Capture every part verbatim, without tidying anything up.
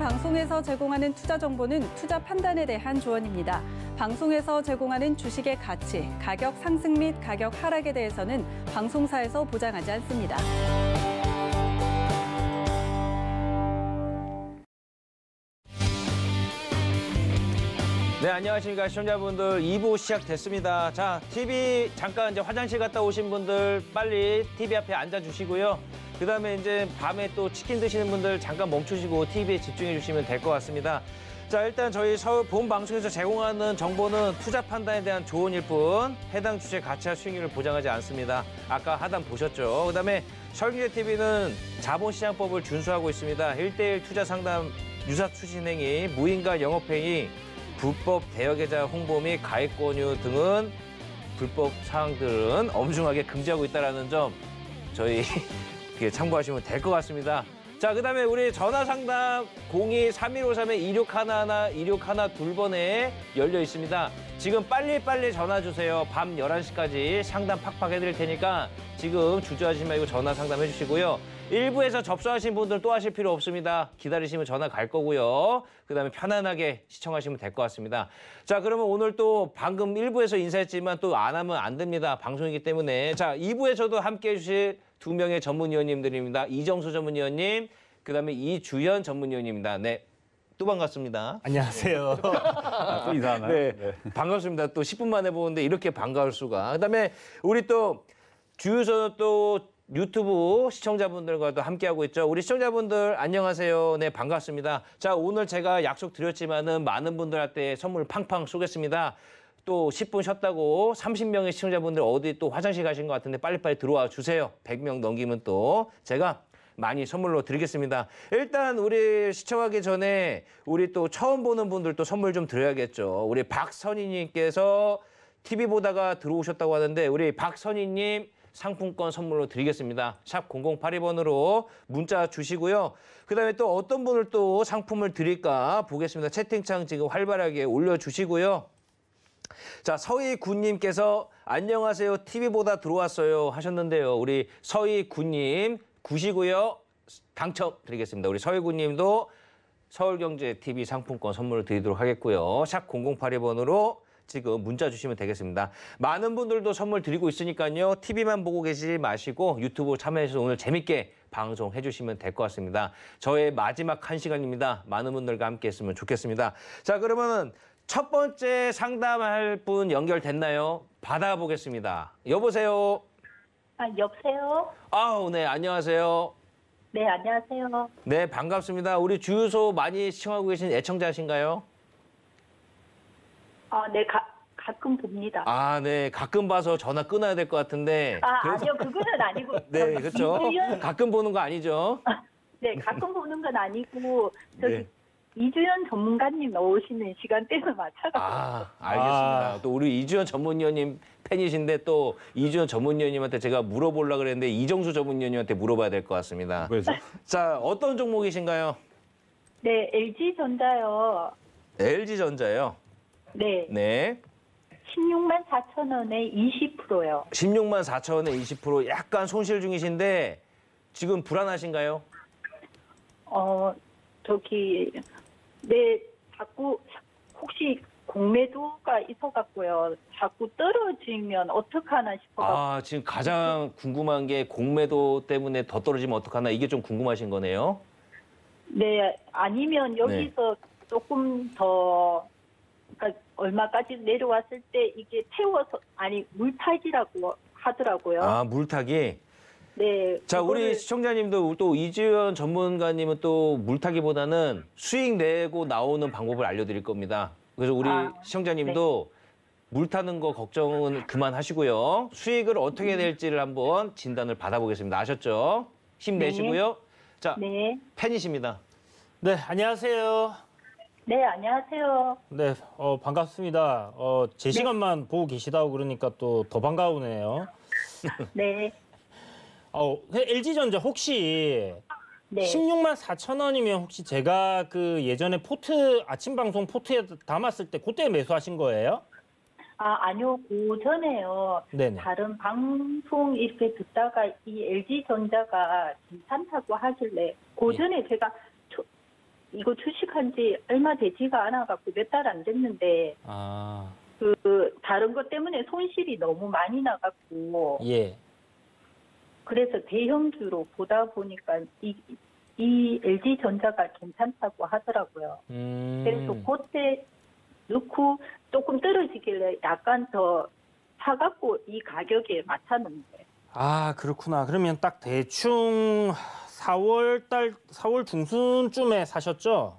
방송에서 제공하는 투자 정보는 투자 판단에 대한 조언입니다. 방송에서 제공하는 주식의 가치, 가격 상승 및 가격 하락에 대해서는 방송사에서 보장하지 않습니다. 네, 안녕하십니까 시청자분들. 이 부 시작됐습니다. 자, 티비 잠깐 이제 화장실 갔다 오신 분들 빨리 티비 앞에 앉아주시고요. 그 다음에 이제 밤에 또 치킨 드시는 분들 잠깐 멈추시고 티비에 집중해 주시면 될 것 같습니다. 자, 일단 저희 서울 본 방송에서 제공하는 정보는 투자 판단에 대한 조언일 뿐 해당 주식 가치와 수익률을 보장하지 않습니다. 아까 하단 보셨죠? 그 다음에 설기재 티비는 자본시장법을 준수하고 있습니다. 일대일 투자 상담, 유사 추진 행위, 무인가 영업행위, 불법 대여계좌 홍보 및 가입 권유 등은 불법 사항들은 엄중하게 금지하고 있다는 점 저희 참고하시면 될 것 같습니다. 자, 그다음에 우리 전화 상담 공이 삼일오삼 이육일일 이육일이 번에 열려 있습니다. 지금 빨리빨리 전화 주세요. 밤 열한 시까지 상담 팍팍 해드릴 테니까 지금 주저하지 말고 전화 상담해 주시고요. 일부에서 접수하신 분들 또 하실 필요 없습니다. 기다리시면 전화 갈 거고요. 그다음에 편안하게 시청하시면 될 것 같습니다. 자, 그러면 오늘 또 방금 일부에서 인사했지만 또 안 하면 안 됩니다. 방송이기 때문에. 자, 이 부에서도 함께해 주실 두 명의 전문위원님들입니다. 이정수 전문위원님, 그다음에 이주현 전문위원님입니다. 네, 또 반갑습니다. 안녕하세요. 아, 또 인사하나요? 네, 네, 반갑습니다. 또 십 분 만에 보는데 이렇게 반가울 수가. 그다음에 우리 또 주유소 또 유튜브 시청자분들과도 함께하고 있죠. 우리 시청자분들 안녕하세요. 네, 반갑습니다. 자, 오늘 제가 약속 드렸지만은 많은 분들한테 선물 팡팡 쏘겠습니다. 또 십 분 쉬었다고 삼십 명의 시청자분들 어디 또 화장실 가신 것 같은데 빨리빨리 들어와 주세요. 백 명 넘기면 또 제가 많이 선물로 드리겠습니다. 일단 우리 시청하기 전에 우리 또 처음 보는 분들도 선물 좀 드려야겠죠. 우리 박선희님께서 티비 보다가 들어오셨다고 하는데 우리 박선희님 상품권 선물로 드리겠습니다. 샵 공공팔이 번으로 문자 주시고요. 그다음에 또 어떤 분을 또 상품을 드릴까 보겠습니다. 채팅창 지금 활발하게 올려주시고요. 자, 서희군님께서 안녕하세요. 티비보다 들어왔어요 하셨는데요. 우리 서희군님 구시고요. 당첨 드리겠습니다. 우리 서희군님도 서울경제티비 상품권 선물을 드리도록 하겠고요. 샵 공공팔이 번으로 지금 문자 주시면 되겠습니다. 많은 분들도 선물 드리고 있으니까요. 티비만 보고 계시지 마시고 유튜브 참여해서 오늘 재밌게 방송해 주시면 될 것 같습니다. 저의 마지막 한 시간입니다. 많은 분들과 함께 했으면 좋겠습니다. 자, 그러면 첫 번째 상담할 분 연결됐나요? 받아보겠습니다. 여보세요? 아, 여보세요? 아우, 네, 안녕하세요. 네, 안녕하세요. 네, 반갑습니다. 우리 주유소 많이 시청하고 계신 애청자신가요? 아, 네, 가, 가끔 봅니다. 아, 네, 가끔 봐서 전화 끊어야 될 것 같은데. 아, 그래서... 아니요, 그거는 아니고. 네, 그렇죠. 이주연... 가끔 보는 거 아니죠? 네, 가끔 보는 건 아니고 저기 네. 이주연 전문가님 나오시는 시간대를 맞춰서. 아, 알겠습니다. 아. 또 우리 이주연 전문위원님 팬이신데 또 이주연 전문위원님한테 제가 물어보려고 그랬는데 이정수 전문위원님한테 물어봐야 될 것 같습니다. 그래서 자, 어떤 종목이신가요? 네, 엘지전자요. 엘지전자요. 네. 네. 십육만 사천 원에 이십 퍼센트요. 십육만 사천 원에 이십 퍼센트 약간 손실 중이신데 지금 불안하신가요? 어, 저기 네, 자꾸 혹시 공매도가 있어갖고요. 자꾸 떨어지면 어떡하나 싶어가지고. 아, 지금 가장 궁금한 게 공매도 때문에 더 떨어지면 어떡하나 이게 좀 궁금하신 거네요? 네, 아니면 여기서 네. 조금 더 그러니까 얼마까지 내려왔을 때 이게 태워서 아니 물타기라고 하더라고요. 아, 물타기? 네. 자, 그거를... 우리 시청자님도 또 이주연 전문가님은 또 물타기보다는 수익 내고 나오는 방법을 알려드릴 겁니다. 그래서 우리 아, 시청자님도 네. 물 타는 거 걱정은 그만하시고요. 수익을 어떻게 낼지를 한번 진단을 받아보겠습니다. 아셨죠? 힘내시고요. 네. 자, 네. 팬이십니다. 네, 안녕하세요. 네, 안녕하세요. 네, 어, 반갑습니다. 어, 제 네. 시간만 보고 계시다고 그러니까 또 더 반가우네요. 네. 어, 엘지전자 혹시 네. 십육만 사천 원이면 혹시 제가 그 예전에 포트 아침 방송 포트에 담았을 때 그때 매수하신 거예요? 아, 아니요. 그 전에요. 네네. 다른 방송 이렇게 듣다가 이 엘지전자가 괜찮다고 하길래 그 전에 제가 초, 이거 주식한 지 얼마 되지가 않아갖고 몇 달 안 됐는데 아, 그 다른 것 때문에 손실이 너무 많이 나갖고 예. 그래서 대형주로 보다 보니까 이, 이 엘지전자가 괜찮다고 하더라고요. 음. 그래서 그때 넣고 조금 떨어지길래 약간 더 사갖고 이 가격에 맞췄는데. 아, 그렇구나. 그러면 딱 대충 사월 달, 사월 중순쯤에 사셨죠?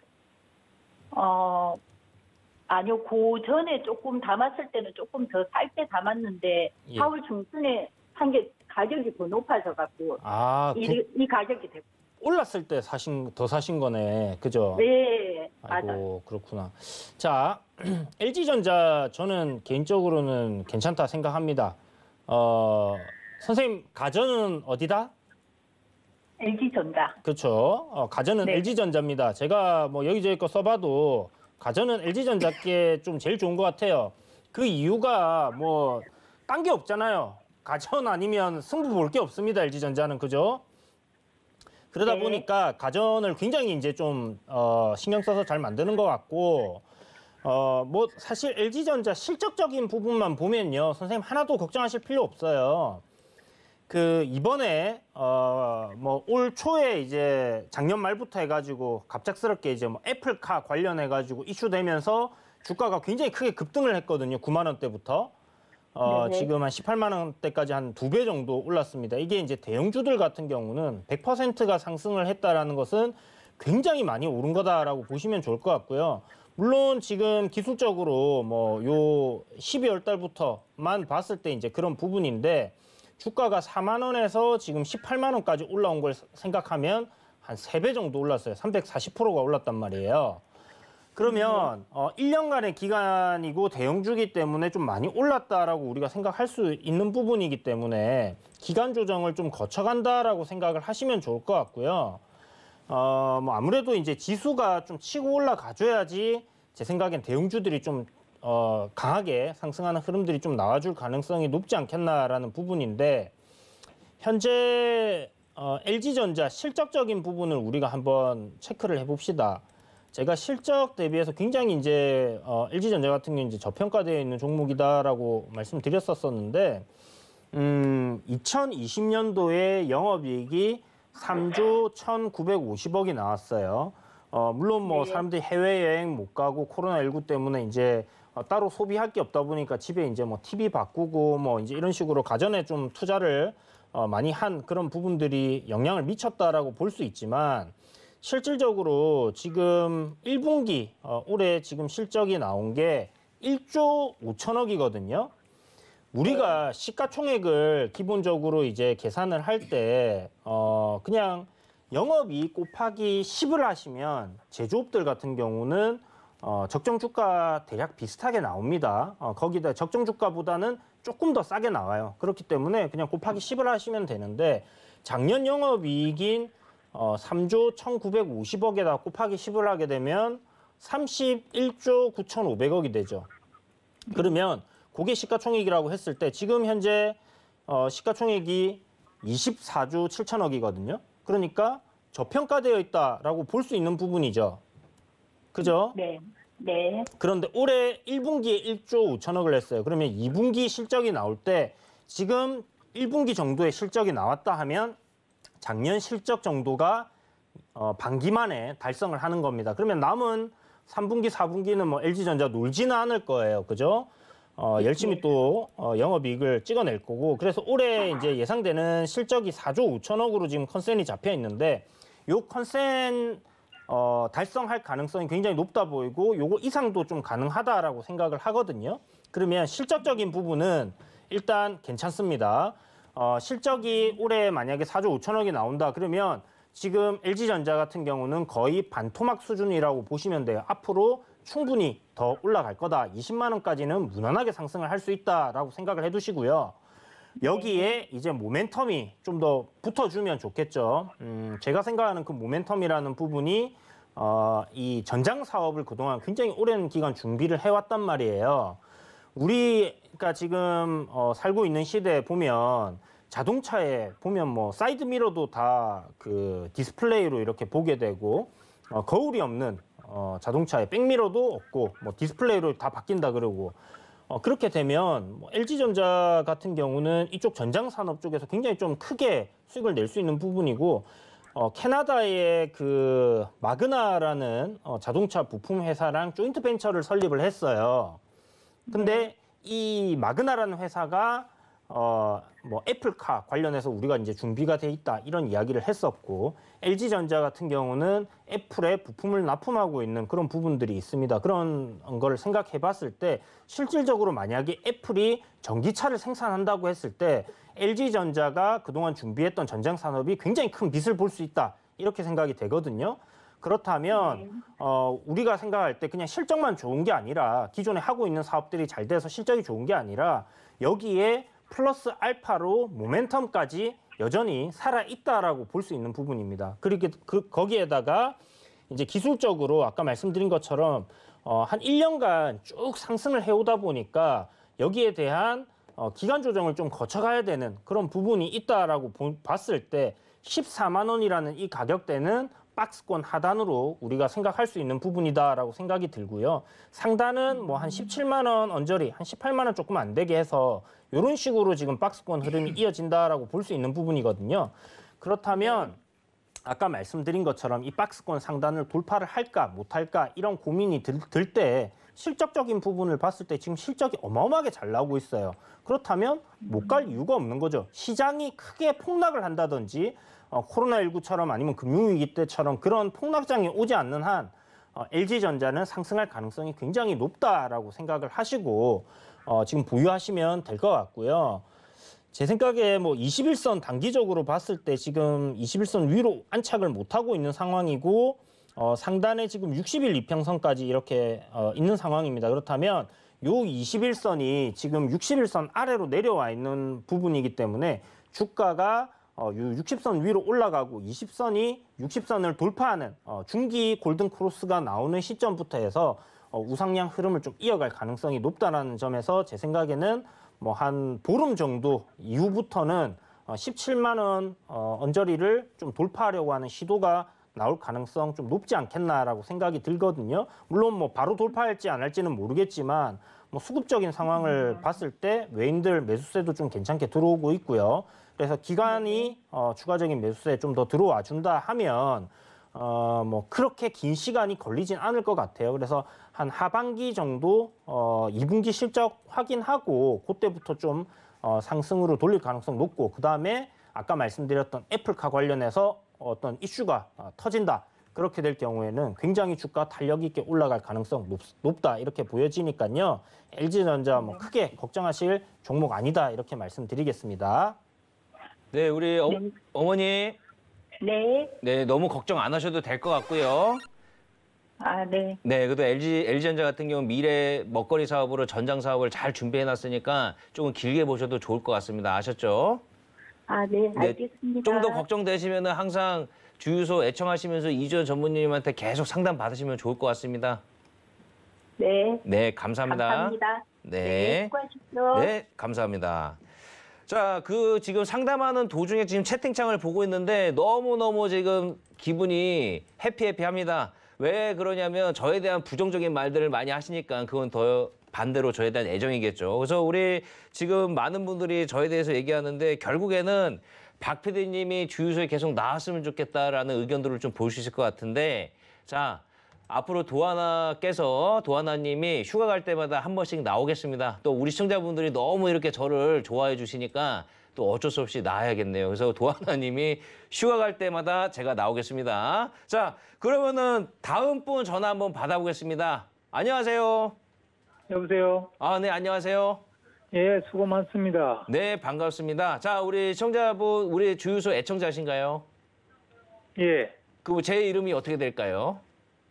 어, 아니요. 그 전에 조금 담았을 때는 조금 더 살 때 담았는데 예. 사월 중순에 한 게 가격이 더 높아져갖고 아, 구, 이, 이 가격이 됐고. 올랐을 때 사신, 더 사신 거네. 그죠? 네, 맞아요. 아이고, 그렇구나. 자, 엘지전자 저는 개인적으로는 괜찮다 생각합니다. 어, 선생님, 가전은 어디다? 엘지전자. 그렇죠. 어, 가전은 네. 엘지전자입니다. 제가 뭐 여기저기 거 써봐도 가전은 엘지전자께 좀 제일 좋은 것 같아요. 그 이유가 뭐 딴 게 없잖아요. 가전 아니면 승부 볼 게 없습니다. 엘지전자는 그죠? 그러다 네. 보니까 가전을 굉장히 이제 좀 어, 신경 써서 잘 만드는 것 같고 어, 뭐 사실 엘지전자 실적적인 부분만 보면요, 선생님 하나도 걱정하실 필요 없어요. 그 이번에 어, 뭐 올 초에 이제 작년 말부터 해가지고 갑작스럽게 이제 뭐 애플카 관련해가지고 이슈되면서 주가가 굉장히 크게 급등을 했거든요. 구만 원대부터. 어, 네네. 지금 한 십팔만 원대까지 한 두 배 정도 올랐습니다. 이게 이제 대형주들 같은 경우는 백 퍼센트가 상승을 했다라는 것은 굉장히 많이 오른 거다라고 보시면 좋을 것 같고요. 물론 지금 기술적으로 뭐 요 십이월 달부터만 봤을 때 이제 그런 부분인데 주가가 사만 원에서 지금 십팔만 원까지 올라온 걸 생각하면 한 세 배 정도 올랐어요. 삼백사십 퍼센트가 올랐단 말이에요. 그러면 어, 일 년간의 기간이고 대형주기 때문에 좀 많이 올랐다라고 우리가 생각할 수 있는 부분이기 때문에 기간 조정을 좀 거쳐간다라고 생각을 하시면 좋을 것 같고요. 어, 뭐 아무래도 이제 지수가 좀 치고 올라가줘야지 제 생각엔 대형주들이 좀 어, 강하게 상승하는 흐름들이 좀 나와줄 가능성이 높지 않겠나라는 부분인데 현재 어, 엘지전자 실적적인 부분을 우리가 한번 체크를 해봅시다. 제가 실적 대비해서 굉장히 이제 어, 엘지전자 같은 경우는 이제 저평가되어 있는 종목이다라고 말씀드렸었었는데 음, 이천이십 년도에 영업이익이 삼조 천구백오십억이 나왔어요. 어, 물론 뭐 네. 사람들이 해외여행 못 가고 코로나십구 때문에 이제 어, 따로 소비할 게 없다 보니까 집에 이제 뭐 티비 바꾸고 뭐 이제 이런 식으로 가전에 좀 투자를 어, 많이 한 그런 부분들이 영향을 미쳤다라고 볼 수 있지만 실질적으로 지금 일 분기 어, 올해 지금 실적이 나온 게 일조 오천억이거든요. 우리가 시가총액을 기본적으로 이제 계산을 할 때 어, 그냥 영업이익 곱하기 십을 하시면 제조업들 같은 경우는 어, 적정 주가 대략 비슷하게 나옵니다. 어, 거기다 적정 주가보다는 조금 더 싸게 나와요. 그렇기 때문에 그냥 곱하기 십을 하시면 되는데 작년 영업이익인 어, 삼조 천구백오십억에다 곱하기 십을 하게 되면 삼십일조 구천오백억이 되죠. 그러면 그게 시가총액이라고 했을 때 지금 현재 어, 시가총액이 이십사조 칠천억이거든요. 그러니까 저평가되어 있다라고 볼 수 있는 부분이죠. 그죠? 네. 네. 그런데 올해 일 분기에 일조 오천억을 냈어요. 그러면 이 분기 실적이 나올 때 지금 일 분기 정도의 실적이 나왔다 하면 작년 실적 정도가 어, 반기 만에 달성을 하는 겁니다. 그러면 남은 삼 분기, 사 분기는 뭐 엘지전자 놀지는 않을 거예요. 그죠? 어, 열심히 또 어, 영업이익을 찍어낼 거고 그래서 올해 이제 예상되는 실적이 사조 오천억으로 지금 컨센이 잡혀 있는데 요 컨센 어, 달성할 가능성이 굉장히 높다 보이고 요거 이상도 좀 가능하다라고 생각을 하거든요. 그러면 실적적인 부분은 일단 괜찮습니다. 어, 실적이 올해 만약에 사조 오천억이 나온다 그러면 지금 엘지전자 같은 경우는 거의 반토막 수준이라고 보시면 돼요. 앞으로 충분히 더 올라갈 거다. 이십만 원까지는 무난하게 상승을 할 수 있다라고 생각을 해두시고요. 여기에 이제 모멘텀이 좀 더 붙어주면 좋겠죠. 음, 제가 생각하는 그 모멘텀이라는 부분이 어, 이 전장 사업을 그동안 굉장히 오랜 기간 준비를 해왔단 말이에요. 우리가 지금 어, 살고 있는 시대에 보면 자동차에 보면 뭐 사이드 미러도 다 그 디스플레이로 이렇게 보게 되고 어, 거울이 없는 어, 자동차에 백미러도 없고 뭐 디스플레이로 다 바뀐다 그러고 어, 그렇게 되면 뭐 엘지전자 같은 경우는 이쪽 전장 산업 쪽에서 굉장히 좀 크게 수익을 낼 수 있는 부분이고 어, 캐나다의 그 마그나라는 어, 자동차 부품 회사랑 조인트 벤처를 설립을 했어요. 근데 이 마그나라는 회사가 어, 뭐 애플카 관련해서 우리가 이제 준비가 돼 있다 이런 이야기를 했었고 엘지전자 같은 경우는 애플에 부품을 납품하고 있는 그런 부분들이 있습니다. 그런 걸 생각해 봤을 때 실질적으로 만약에 애플이 전기차를 생산한다고 했을 때 엘지전자가 그동안 준비했던 전장 산업이 굉장히 큰 빚을 볼 수 있다 이렇게 생각이 되거든요. 그렇다면 어, 우리가 생각할 때 그냥 실적만 좋은 게 아니라 기존에 하고 있는 사업들이 잘 돼서 실적이 좋은 게 아니라 여기에 플러스 알파로 모멘텀까지 여전히 살아있다라고 볼 수 있는 부분입니다. 그리고 그, 거기에다가 이제 기술적으로 아까 말씀드린 것처럼 어, 한 일 년간 쭉 상승을 해오다 보니까 여기에 대한 어, 기간 조정을 좀 거쳐가야 되는 그런 부분이 있다라고 보, 봤을 때 십사만 원이라는 이 가격대는 박스권 하단으로 우리가 생각할 수 있는 부분이다라고 생각이 들고요. 상단은 뭐 한 십칠만 원 언저리, 한 십팔만 원 조금 안 되게 해서 이런 식으로 지금 박스권 흐름이 이어진다라고 볼 수 있는 부분이거든요. 그렇다면 아까 말씀드린 것처럼 이 박스권 상단을 돌파를 할까 못할까 이런 고민이 들 때 실적적인 부분을 봤을 때 지금 실적이 어마어마하게 잘 나오고 있어요. 그렇다면 못 갈 이유가 없는 거죠. 시장이 크게 폭락을 한다든지 어, 코로나십구처럼 아니면 금융위기 때처럼 그런 폭락장이 오지 않는 한 어, 엘지전자는 상승할 가능성이 굉장히 높다라고 생각을 하시고 어, 지금 보유하시면 될 것 같고요. 제 생각에 뭐 이십일 선 단기적으로 봤을 때 지금 이십일 선 위로 안착을 못하고 있는 상황이고 어, 상단에 지금 육십 일 이평선까지 이렇게 어, 있는 상황입니다. 그렇다면 요 이십일 선이 지금 육십 일 선 아래로 내려와 있는 부분이기 때문에 주가가 어, 육십 선 위로 올라가고 이십 선이 육십 선을 돌파하는 어, 중기 골든 크로스가 나오는 시점부터 해서 어, 우상향 흐름을 좀 이어갈 가능성이 높다는 점에서 제 생각에는 뭐 한 보름 정도 이후부터는 어, 십칠만 원 어, 언저리를 좀 돌파하려고 하는 시도가 나올 가능성 좀 높지 않겠나라고 생각이 들거든요. 물론 뭐 바로 돌파할지 안 할지는 모르겠지만 뭐 수급적인 상황을 봤을 때 외인들 매수세도 좀 괜찮게 들어오고 있고요. 그래서 기관이 어, 추가적인 매수세에 좀 더 들어와 준다 하면 어, 뭐 그렇게 긴 시간이 걸리진 않을 것 같아요. 그래서 한 하반기 정도 어, 이 분기 실적 확인하고 그때부터 좀 어, 상승으로 돌릴 가능성 높고 그 다음에 아까 말씀드렸던 애플카 관련해서 어떤 이슈가 어, 터진다. 그렇게 될 경우에는 굉장히 주가 탄력 있게 올라갈 가능성 높, 높다 이렇게 보여지니까요. 엘지전자 뭐 크게 걱정하실 종목 아니다 이렇게 말씀드리겠습니다. 네, 우리 어, 네. 어머니. 네. 네, 너무 걱정 안 하셔도 될 것 같고요. 아, 네. 네, 그래도 엘지, 엘지전자 같은 경우 미래 먹거리 사업으로 전장 사업을 잘 준비해놨으니까 조금 길게 보셔도 좋을 것 같습니다. 아셨죠? 아, 네. 네, 알겠습니다. 좀 더 걱정되시면 항상 주유소 애청하시면서 이주연 전무님한테 계속 상담 받으시면 좋을 것 같습니다. 네. 네, 감사합니다. 감사합니다. 네. 수고하십시오. 네, 감사합니다. 자, 그 지금 상담하는 도중에 지금 채팅창을 보고 있는데 너무너무 지금 기분이 해피해피합니다. 왜 그러냐면 저에 대한 부정적인 말들을 많이 하시니까 그건 더 반대로 저에 대한 애정이겠죠. 그래서 우리 지금 많은 분들이 저에 대해서 얘기하는데 결국에는 박 피디님이 주유소에 계속 나왔으면 좋겠다라는 의견들을 좀 볼 수 있을 것 같은데 자, 앞으로 도하나께서 도하나님이 휴가 갈 때마다 한 번씩 나오겠습니다. 또 우리 시청자분들이 너무 이렇게 저를 좋아해 주시니까 또 어쩔 수 없이 나와야겠네요. 그래서 도하나님이 휴가 갈 때마다 제가 나오겠습니다. 자, 그러면은 다음 분 전화 한번 받아보겠습니다. 안녕하세요. 여보세요. 아, 네, 안녕하세요. 예, 수고 많습니다. 네, 반갑습니다. 자, 우리 시청자분, 우리 주유소 애청자신가요? 예. 그 제 이름이 어떻게 될까요?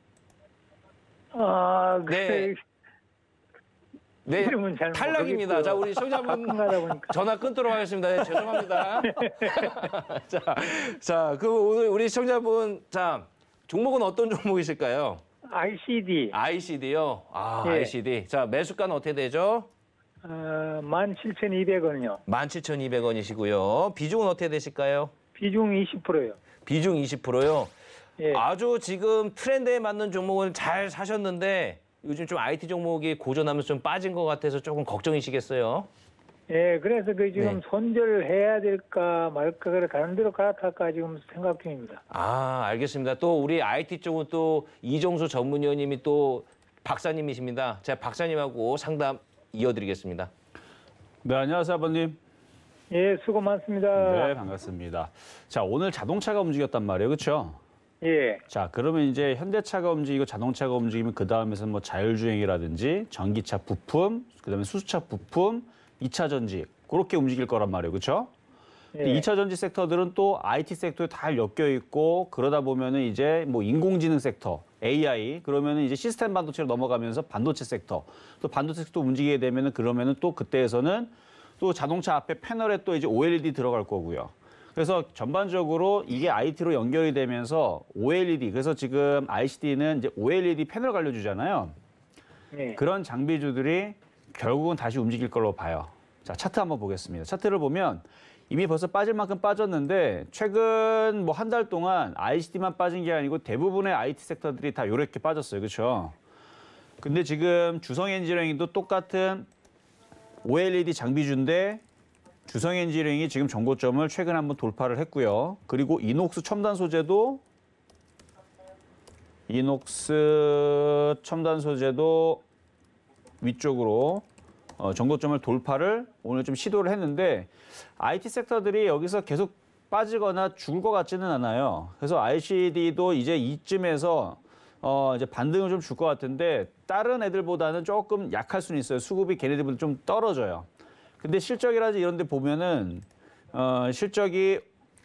아, 네. 네, 이름은 잘 탈락입니다. 모르겠고요. 자, 우리 시청자분 가끔 가다 보니까. 전화 끊도록 하겠습니다. 네, 죄송합니다. 자, 자, 그 오늘 우리 시청자분, 자, 종목은 어떤 종목이실까요? 아이씨디. 아이씨디요. 아, 예. 아이씨디. 자, 매수가는 어떻게 되죠? 어, 만 칠천이백 원이요. 만 칠천이백 원이시고요. 비중은 어떻게 되실까요? 비중 이십 퍼센트요. 비중 이십 퍼센트요. 예. 아주 지금 트렌드에 맞는 종목을 잘 사셨는데 요즘 좀 아이티 종목이 고전하면서 좀 빠진 것 같아서 조금 걱정이시겠어요? 예, 그래서 그 지금 네. 손절해야 될까 말까, 그래 가는 대로 갈아탈까 지금 생각 중입니다. 아, 알겠습니다. 또 우리 아이티 쪽은 또 이종수 전문위원님이 또 박사님이십니다. 제가 박사님하고 상담 이어드리겠습니다. 네, 안녕하세요, 아버님. 예, 수고 많습니다. 네, 반갑습니다. 자, 오늘 자동차가 움직였단 말이에요. 그렇죠? 예, 자, 그러면 이제 현대차가 움직이고 자동차가 움직이면 그 다음에서는 뭐 자율주행이라든지 전기차 부품, 그다음에 수소차 부품, 이 차 전지 그렇게 움직일 거란 말이에요. 그렇죠? 예. 이 차 전지 섹터들은 또 아이티 섹터에 다 엮여 있고 그러다 보면은 이제 뭐 인공지능 섹터, 에이아이 그러면은 이제 시스템 반도체로 넘어가면서 반도체 섹터, 또 반도체 섹터 움직이게 되면은 그러면은 또 그때에서는 또 자동차 앞에 패널에 또 이제 오엘이디 들어갈 거고요. 그래서 전반적으로 이게 아이티로 연결이 되면서 오엘이디, 그래서 지금 아이씨디는 이제 오엘이디 패널 관련주잖아요. 예. 그런 장비주들이 결국은 다시 움직일 걸로 봐요. 자, 차트 한번 보겠습니다. 차트를 보면 이미 벌써 빠질 만큼 빠졌는데 최근 뭐 한 달 동안 아이씨디만 빠진 게 아니고 대부분의 아이티 섹터들이 다 요렇게 빠졌어요. 그렇죠? 근데 지금 주성엔지니어링도 똑같은 오엘이디 장비주인데 주성엔지니어링이 지금 정고점을 최근에 한번 돌파를 했고요. 그리고 이녹스 첨단 소재도 이녹스 첨단 소재도 위쪽으로 어, 정고점을 돌파를 오늘 좀 시도를 했는데 아이티 섹터들이 여기서 계속 빠지거나 죽을 것 같지는 않아요. 그래서 아이씨디도 이제 이쯤에서 어, 이제 반등을 좀 줄 것 같은데 다른 애들보다는 조금 약할 수는 있어요. 수급이 걔네들보다 좀 떨어져요. 근데 실적이라든지 이런 데 보면은 어, 실적이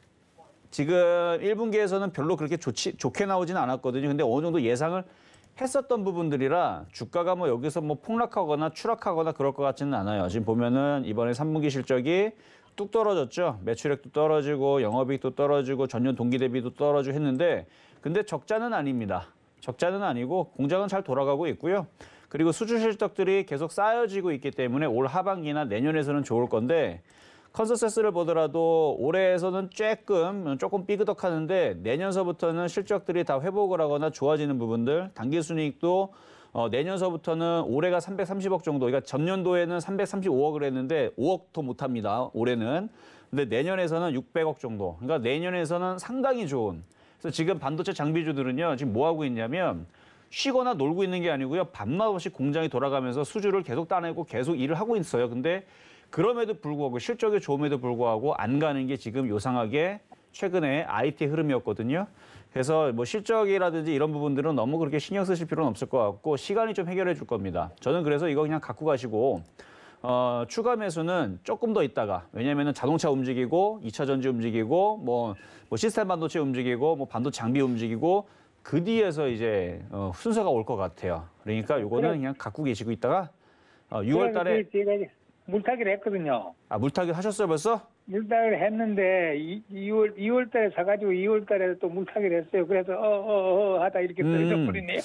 지금 일 분기에서는 별로 그렇게 좋지, 좋게 나오지는 않았거든요. 근데 어느 정도 예상을 했었던 부분들이라 주가가 뭐 여기서 뭐 폭락하거나 추락하거나 그럴 것 같지는 않아요. 지금 보면은 이번에 삼 분기 실적이 뚝 떨어졌죠. 매출액도 떨어지고 영업이익도 떨어지고 전년 동기 대비도 떨어지고 했는데 근데 적자는 아닙니다. 적자는 아니고 공장은 잘 돌아가고 있고요. 그리고 수주 실적들이 계속 쌓여지고 있기 때문에 올 하반기나 내년에서는 좋을 건데 컨센서스를 보더라도 올해에서는 조금 조금 삐그덕하는데 내년서부터는 실적들이 다 회복을 하거나 좋아지는 부분들, 당기순이익도 어, 내년서부터는 올해가 삼백삼십억 정도, 그러니까 전년도에는 삼백삼십오억을 했는데 오억 더 못합니다. 올해는. 근데 내년에서는 육백억 정도. 그러니까 내년에서는 상당히 좋은. 그래서 지금 반도체 장비주들은요, 지금 뭐 하고 있냐면 쉬거나 놀고 있는 게 아니고요, 밤낮 없이 공장이 돌아가면서 수주를 계속 따내고 계속 일을 하고 있어요. 근데 그럼에도 불구하고 실적이 좋음에도 불구하고 안 가는 게 지금 요상하게 최근에 아이티 흐름이었거든요. 그래서 뭐 실적이라든지 이런 부분들은 너무 그렇게 신경 쓰실 필요는 없을 것 같고 시간이 좀 해결해 줄 겁니다. 저는 그래서 이거 그냥 갖고 가시고 어, 추가 매수는 조금 더 있다가, 왜냐면은 자동차 움직이고 이 차 전지 움직이고 뭐, 뭐 시스템 반도체 움직이고 뭐 반도체 장비 움직이고 그 뒤에서 이제 어, 순서가 올 것 같아요. 그러니까 요거는 그래. 그냥 갖고 계시고 있다가 어, 유월 달에 제가 물타기를 했거든요. 아, 물타기 하셨어요 벌써? 물타기를 했는데 이, 이월 이월 달에 사가지고 이월 달에 또 물타기를 했어요. 그래서 어어어 어, 어, 하다 이렇게 음. 떨어져 버리네요.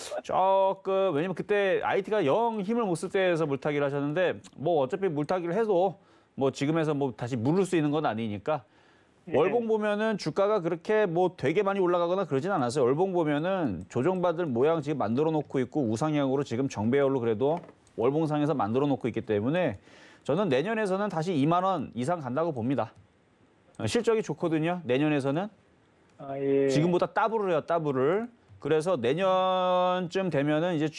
조금 왜냐면 그때 아이티가 영 힘을 못 쓸 때에서 물타기를 하셨는데 뭐 어차피 물타기를 해도 뭐 지금에서 뭐 다시 물을 수 있는 건 아니니까 네. 월봉 보면은 주가가 그렇게 뭐 되게 많이 올라가거나 그러진 않았어요. 월봉 보면은 조정받을 모양 지금 만들어 놓고 있고 우상향으로 지금 정배열로 그래도 월봉상에서 만들어 놓고 있기 때문에 저는 내년에서는 다시 이만 원 이상 간다고 봅니다. 실적이 좋거든요. 내년에서는. 아, 예. 지금보다 더블을 해요, 더블을. 그래서 내년쯤 되면은 이제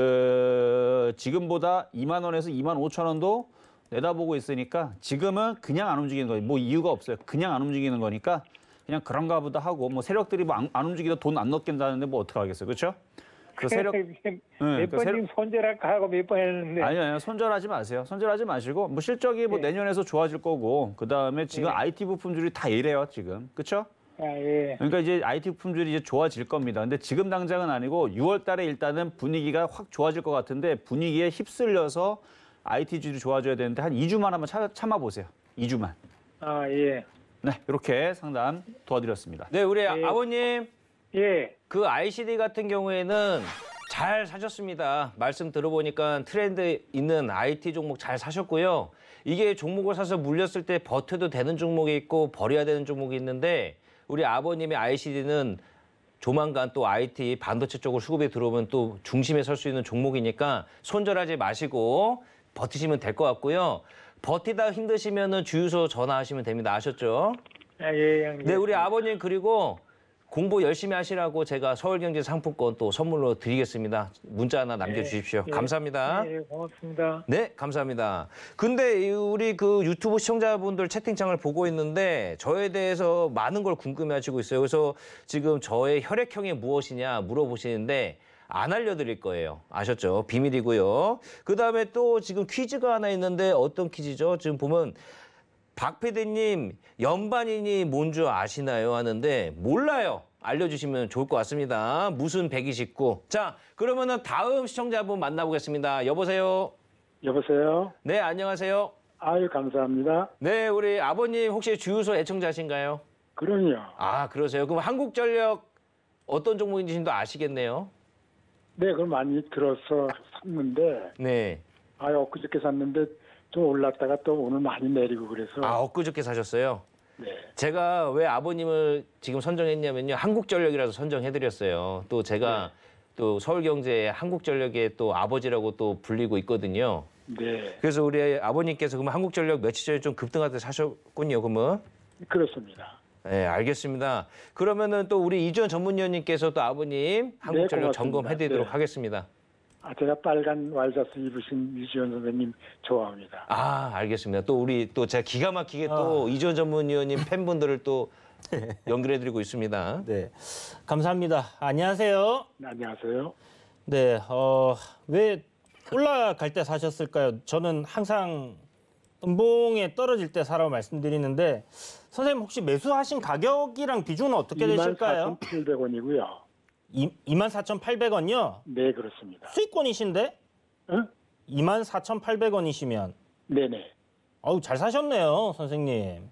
그 지금보다 이만 원에서 이만 오천 원도 내다보고 있으니까 지금은 그냥 안 움직이는 거예요. 뭐 이유가 없어요. 그냥 안 움직이는 거니까 그냥 그런가 보다 하고 뭐 세력들이 뭐 안 움직이다 돈 안 넣겠다는데 뭐 어떻게 하겠어요. 그렇죠? 그 세력 몇 네, 그 번 세력- 지금 손절할까 하고 몇 번 했는데. 아니요, 아니요. 손절하지 마세요. 손절하지 마시고 뭐 실적이 뭐 네. 내년에서 좋아질 거고 그다음에 지금 네. 아이티 부품들이 다 이래요, 지금. 그렇죠? 아, 예. 그러니까 이제 아이티 부품들이 이제 좋아질 겁니다. 근데 지금 당장은 아니고 유월 달에 일단은 분위기가 확 좋아질 것 같은데 분위기에 휩쓸려서 아이티주들이 좋아져야 되는데 한 이 주만 한번 참, 참아보세요. 이 주만. 아, 예. 네, 이렇게 상담 도와드렸습니다. 네, 우리 예. 아버님 예. 그 아이씨디 같은 경우에는 잘 사셨습니다. 말씀 들어보니까 트렌드 있는 아이티 종목 잘 사셨고요. 이게 종목을 사서 물렸을 때 버텨도 되는 종목이 있고 버려야 되는 종목이 있는데 우리 아버님의 아이씨디는 조만간 또 아이티 반도체 쪽으로 수급이 들어오면 또 중심에 설 수 있는 종목이니까 손절하지 마시고 버티시면 될 것 같고요. 버티다 힘드시면은 주유소 전화하시면 됩니다. 아셨죠? 아, 예, 형님. 네, 우리 아버님 그리고 공부 열심히 하시라고 제가 서울경제 상품권 또 선물로 드리겠습니다. 문자 하나 남겨주십시오. 예, 감사합니다. 예, 고맙습니다. 네, 감사합니다. 근데 이 우리 그 유튜브 시청자분들 채팅창을 보고 있는데 저에 대해서 많은 걸 궁금해하시고 있어요. 그래서 지금 저의 혈액형이 무엇이냐 물어보시는데 안 알려드릴 거예요. 아셨죠? 비밀이고요. 그다음에 또 지금 퀴즈가 하나 있는데 어떤 퀴즈죠? 지금 보면 박 피디님 연반인이 뭔 줄 아시나요? 하는데 몰라요. 알려주시면 좋을 것 같습니다. 무슨 백이십구. 자, 그러면은 다음 시청자분 만나보겠습니다. 여보세요? 여보세요? 네, 안녕하세요. 아유, 감사합니다. 네, 우리 아버님 혹시 주유소 애청자신가요? 그럼요. 아, 그러세요. 그럼 한국전력 어떤 종목인지도 아시겠네요? 네, 그걸 많이 들어서 샀는데, 네. 아유, 엊그저께 샀는데 좀 올랐다가 또 오늘 많이 내리고 그래서. 아, 엊그저께 사셨어요? 네. 제가 왜 아버님을 지금 선정했냐면요. 한국전력이라서 선정해드렸어요. 또 제가 네. 또 서울경제의 한국전력의 또 아버지라고 또 불리고 있거든요. 네. 그래서 우리 아버님께서 그러면 한국전력 며칠 전에 좀 급등할 때 사셨군요. 그러면. 그렇습니다. 네, 알겠습니다. 그러면은 또 우리 이주연 전문위원님께서 또 아버님 한국전력 고맙습니다. 점검해드리도록 네. 하겠습니다. 아, 제가 빨간 와이셔츠 입으신 이지원 선생님 좋아합니다. 아, 알겠습니다. 또 우리 또 제가 기가 막히게 아. 또 이주연 전문위원님 팬분들을 또 연결해드리고 있습니다. 네, 감사합니다. 안녕하세요. 네, 안녕하세요. 네, 어, 왜 올라갈 때 사셨을까요? 저는 항상 음봉에 떨어질 때 사라고 말씀드리는데 선생님 혹시 매수하신 가격이랑 비중은 어떻게 되실까요? 이만 사천팔백 원이고요. 이만 사천팔백 원이요? 네, 그렇습니다. 수익권이신데? 응? 이만 사천팔백 원이시면 네네. 어우 잘 사셨네요, 선생님.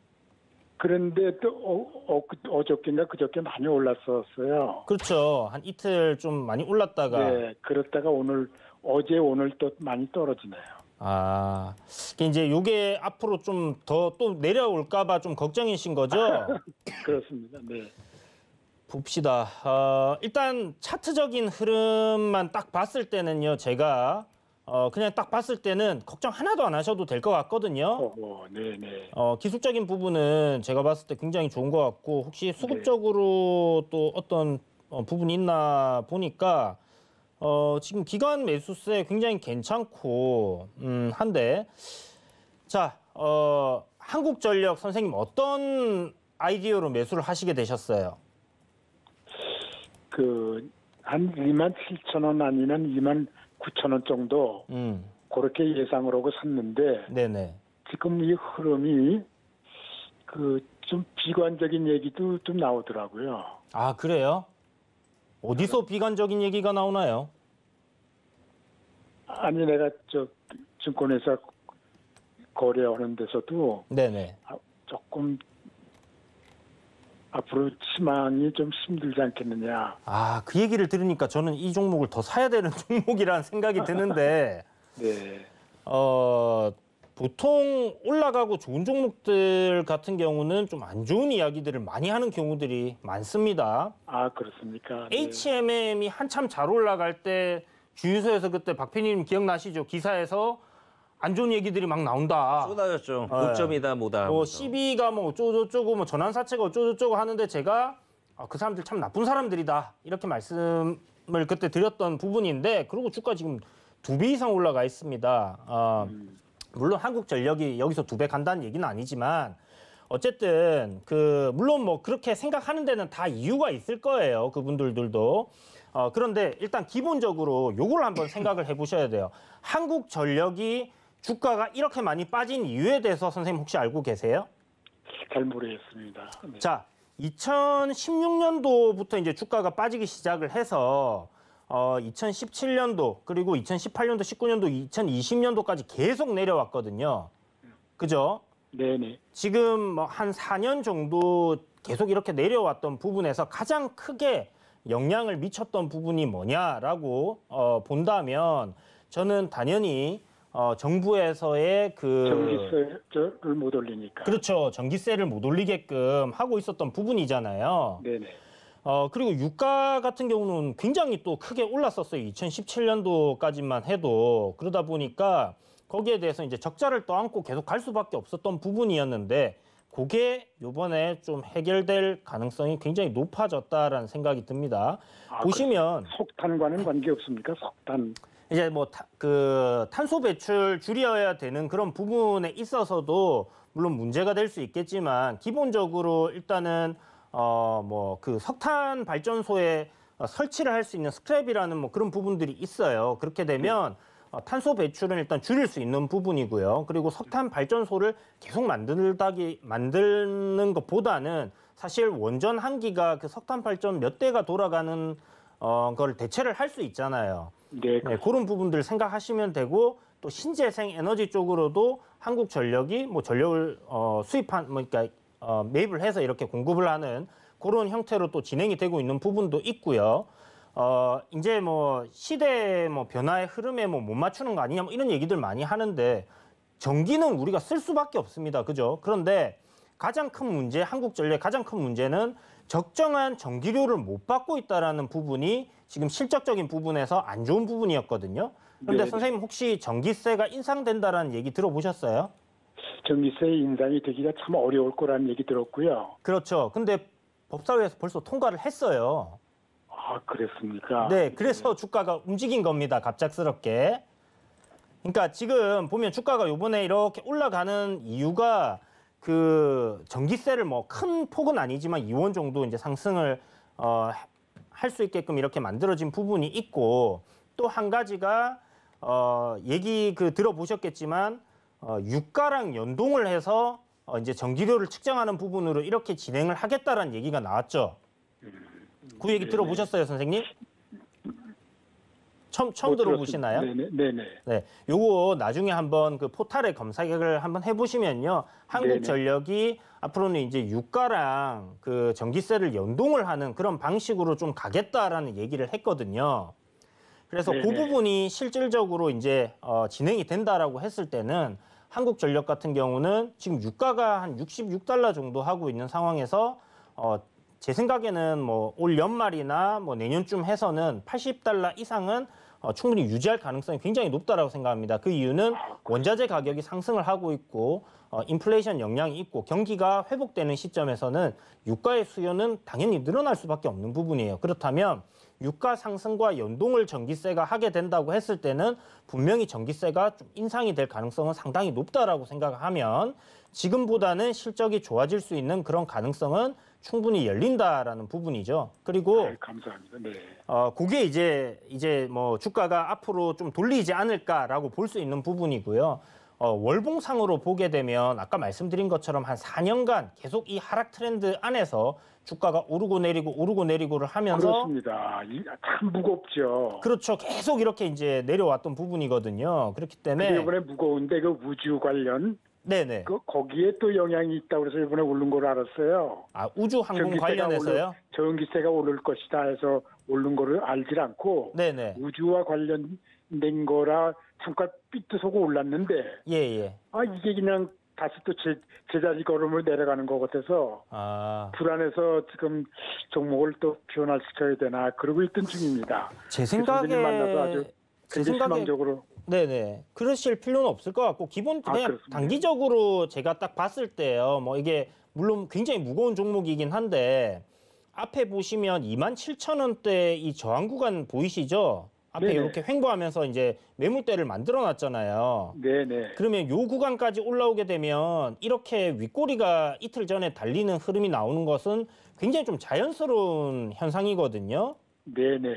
그런데 또 어, 어, 어저께인가 그저께 많이 올랐었어요. 그렇죠. 한 이틀 좀 많이 올랐다가 네, 그렇다가 오늘 어제 오늘 또 많이 떨어지네요. 아, 이제 요게 앞으로 좀 더 또 내려올까 봐 좀 걱정이신 거죠? 그렇습니다. 네. 봅시다. 어, 일단 차트적인 흐름만 딱 봤을 때는요, 제가 어, 그냥 딱 봤을 때는 걱정 하나도 안 하셔도 될 것 같거든요. 어, 네, 네. 어, 기술적인 부분은 제가 봤을 때 굉장히 좋은 것 같고 혹시 수급적으로 또 어떤 어, 부분이 있나 보니까 어, 지금 기관 매수세 굉장히 괜찮고 음, 한데 자, 어, 한국전력 선생님 어떤 아이디어로 매수를 하시게 되셨어요? 그 한 이만 칠천 원 아니면 이만 구천 원 정도 음, 그렇게 예상을 하고 샀는데 네네. 지금 이 흐름이 그 좀 비관적인 얘기도 좀 나오더라고요. 아, 그래요? 어디서 비관적인 얘기가 나오나요? 아니 내가 저 증권회사 거래하는 데서도 네네. 조금 앞으로 희망이 좀 힘들지 않겠느냐. 아, 그 얘기를 들으니까 저는 이 종목을 더 사야 되는 종목이라는 생각이 드는데 네. 어, 보통 올라가고 좋은 종목들 같은 경우는 좀 안 좋은 이야기들을 많이 하는 경우들이 많습니다. 아, 그렇습니까? 네. 에이치엠엠이 한참 잘 올라갈 때 주유소에서 그때 박 피디님 기억나시죠? 기사에서 안 좋은 얘기들이 막 나온다. 쏟아졌죠. 네. 고점이다 뭐다. 뭐 하면서. 씨비가 뭐 어쩌고저쩌고 뭐 전환사채가 어쩌고저쩌고 하는데 제가 아, 그 사람들 참 나쁜 사람들이다 이렇게 말씀을 그때 드렸던 부분인데 그리고 주가 지금 두 배 이상 올라가 있습니다. 어, 물론 한국전력이 여기서 두 배 간다는 얘기는 아니지만 어쨌든 그 물론 뭐 그렇게 생각하는 데는 다 이유가 있을 거예요. 그분들도. 어, 그런데 일단 기본적으로 요걸 한번 생각을 해보셔야 돼요. 한국전력이 주가가 이렇게 많이 빠진 이유에 대해서 선생님 혹시 알고 계세요? 잘 모르겠습니다. 네. 자, 이천십육 년도부터 이제 주가가 빠지기 시작을 해서 어, 이천십칠 년도 그리고 이천십팔 년도, 십구 년도, 이천이십 년도까지 계속 내려왔거든요. 그죠? 네네. 지금 뭐 한 사 년 정도 계속 이렇게 내려왔던 부분에서 가장 크게 영향을 미쳤던 부분이 뭐냐라고 어, 본다면 저는 당연히 어, 정부에서의 그 전기세를 못 올리니까. 그렇죠. 전기세를 못 올리게끔 하고 있었던 부분이잖아요. 네네. 어, 그리고 유가 같은 경우는 굉장히 또 크게 올랐었어요. 이천십칠 년도까지만 해도. 그러다 보니까 거기에 대해서 이제 적자를 떠안고 계속 갈 수밖에 없었던 부분이었는데 그게 이번에 좀 해결될 가능성이 굉장히 높아졌다라는 생각이 듭니다. 아, 보시면 석탄과는 관계 없습니까? 석탄. 이제 뭐 그 탄소 배출 줄여야 되는 그런 부분에 있어서도 물론 문제가 될 수 있겠지만 기본적으로 일단은 어 뭐 그 석탄 발전소에 설치를 할 수 있는 스크랩이라는 뭐 그런 부분들이 있어요. 그렇게 되면 어, 탄소 배출은 일단 줄일 수 있는 부분이고요. 그리고 석탄 발전소를 계속 만들다기 만드는 것보다는 사실 원전 한 기가 그 석탄 발전 몇 대가 돌아가는 어 걸 대체를 할 수 있잖아요. 네, 네, 그런 부분들 생각하시면 되고 또 신재생 에너지 쪽으로도 한국전력이 뭐 전력을 어, 수입한 뭐 그러니까 어, 매입을 해서 이렇게 공급을 하는 그런 형태로 또 진행이 되고 있는 부분도 있고요. 어, 이제 뭐 시대 뭐 변화의 흐름에 뭐 못 맞추는 거 아니냐 뭐 이런 얘기들 많이 하는데 전기는 우리가 쓸 수밖에 없습니다. 그죠? 그런데 가장 큰 문제, 한국전력의 가장 큰 문제는 적정한 전기료를 못 받고 있다라는 부분이 지금 실적적인 부분에서 안 좋은 부분이었거든요. 그런데 네. 선생님 혹시 전기세가 인상된다라는 얘기 들어보셨어요? 전기세 인상이 되기가 참 어려울 거라는 얘기 들었고요. 그렇죠. 근데 법사위에서 벌써 통과를 했어요. 아, 그랬습니까? 네, 그래서 주가가 움직인 겁니다. 갑작스럽게. 그러니까 지금 보면 주가가 요번에 이렇게 올라가는 이유가 그 전기세를 뭐 큰 폭은 아니지만 이 원 정도 이제 상승을 어, 할 수 있게끔 이렇게 만들어진 부분이 있고 또 한 가지가 어, 얘기 그 들어보셨겠지만 어, 유가랑 연동을 해서 어, 이제 전기료를 측정하는 부분으로 이렇게 진행을 하겠다라는 얘기가 나왔죠. 그 얘기 들어보셨어요, 선생님? 처음 처음 못 들어보시나요? 들었습니다. 네네. 네네. 네, 요거 나중에 한번 그 포탈에 검색을 한번 해보시면요, 한국전력이 앞으로는 이제 유가랑 그 전기세를 연동을 하는 그런 방식으로 좀 가겠다라는 얘기를 했거든요. 그래서 그 네네. 부분이 실질적으로 이제 어, 진행이 된다라고 했을 때는 한국전력 같은 경우는 지금 유가가 한 육십육 달러 정도 하고 있는 상황에서 어, 제 생각에는 뭐 올 연말이나 뭐 내년쯤 해서는 팔십 달러 이상은 어, 충분히 유지할 가능성이 굉장히 높다라고 생각합니다. 그 이유는 원자재 가격이 상승을 하고 있고 어, 인플레이션 영향이 있고 경기가 회복되는 시점에서는 유가의 수요는 당연히 늘어날 수밖에 없는 부분이에요. 그렇다면 유가 상승과 연동을 전기세가 하게 된다고 했을 때는 분명히 전기세가 좀 인상이 될 가능성은 상당히 높다라고 생각하면 지금보다는 실적이 좋아질 수 있는 그런 가능성은 충분히 열린다라는 부분이죠. 그리고 아, 감사합니다. 네. 어, 그게 이제 이제 뭐 주가가 앞으로 좀 돌리지 않을까라고 볼 수 있는 부분이고요. 어, 월봉상으로 보게 되면 아까 말씀드린 것처럼 한 사 년간 계속 이 하락 트렌드 안에서 주가가 오르고 내리고 오르고 내리고를 하면서 그렇습니다. 이- 참 무겁죠. 그렇죠. 계속 이렇게 이제 내려왔던 부분이거든요. 그렇기 때문에 근데 이번에 무거운데 그 우주 관련 네네. 그 거기에 또 영향이 있다고 해서 이번에 오른 걸 알았어요. 아, 우주 항공 전기세가 관련해서요? 오를, 전기세가 오를 것이다 해서 오른 거를 알질 않고 네네. 우주와 관련된 거라 잠깐 삐뚤서고 올랐는데 예, 예. 아 이게 그냥 다시 또 제, 제자리 걸음을 내려가는 것 같아서 아, 불안해서 지금 종목을 또 변화시켜야 되나 그러고 있던 중입니다. 제 선생님 생각에 만나서 아주 제 굉장히 생각에 희망적으로 네네. 그러실 필요는 없을 것 같고 기본 아, 그냥 그렇습니다. 단기적으로 제가 딱 봤을 때요. 뭐 이게 물론 굉장히 무거운 종목이긴 한데 앞에 보시면 이만 칠천 원대 이 저항 구간 보이시죠? 앞에 네네. 이렇게 횡보하면서 이제 매물대를 만들어 놨잖아요. 네네. 그러면 요 구간까지 올라오게 되면 이렇게 윗꼬리가 이틀 전에 달리는 흐름이 나오는 것은 굉장히 좀 자연스러운 현상이거든요. 네네.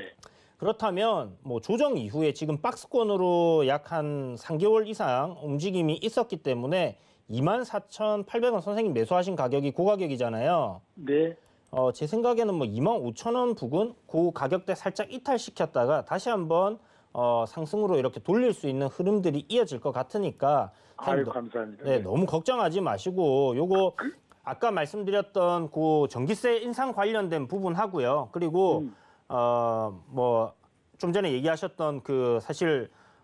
그렇다면 뭐 조정 이후에 지금 박스권으로 약 한 삼 개월 이상 움직임이 있었기 때문에 이만 사천팔백 원 선생님 매수하신 가격이 그 가격이잖아요. 네. 어, 제 생각에는 뭐 이만 오천 원 부근 그 가격대 살짝 이탈시켰다가 다시 한번 어, 상승으로 이렇게 돌릴 수 있는 흐름들이 이어질 것 같으니까 아유 너- 감사합니다. 네, 너무 걱정하지 마시고 요거 아까 말씀드렸던 그 전기세 인상 관련된 부분 하고요. 그리고 음. 어, 뭐 좀 전에 얘기하셨던 그 사실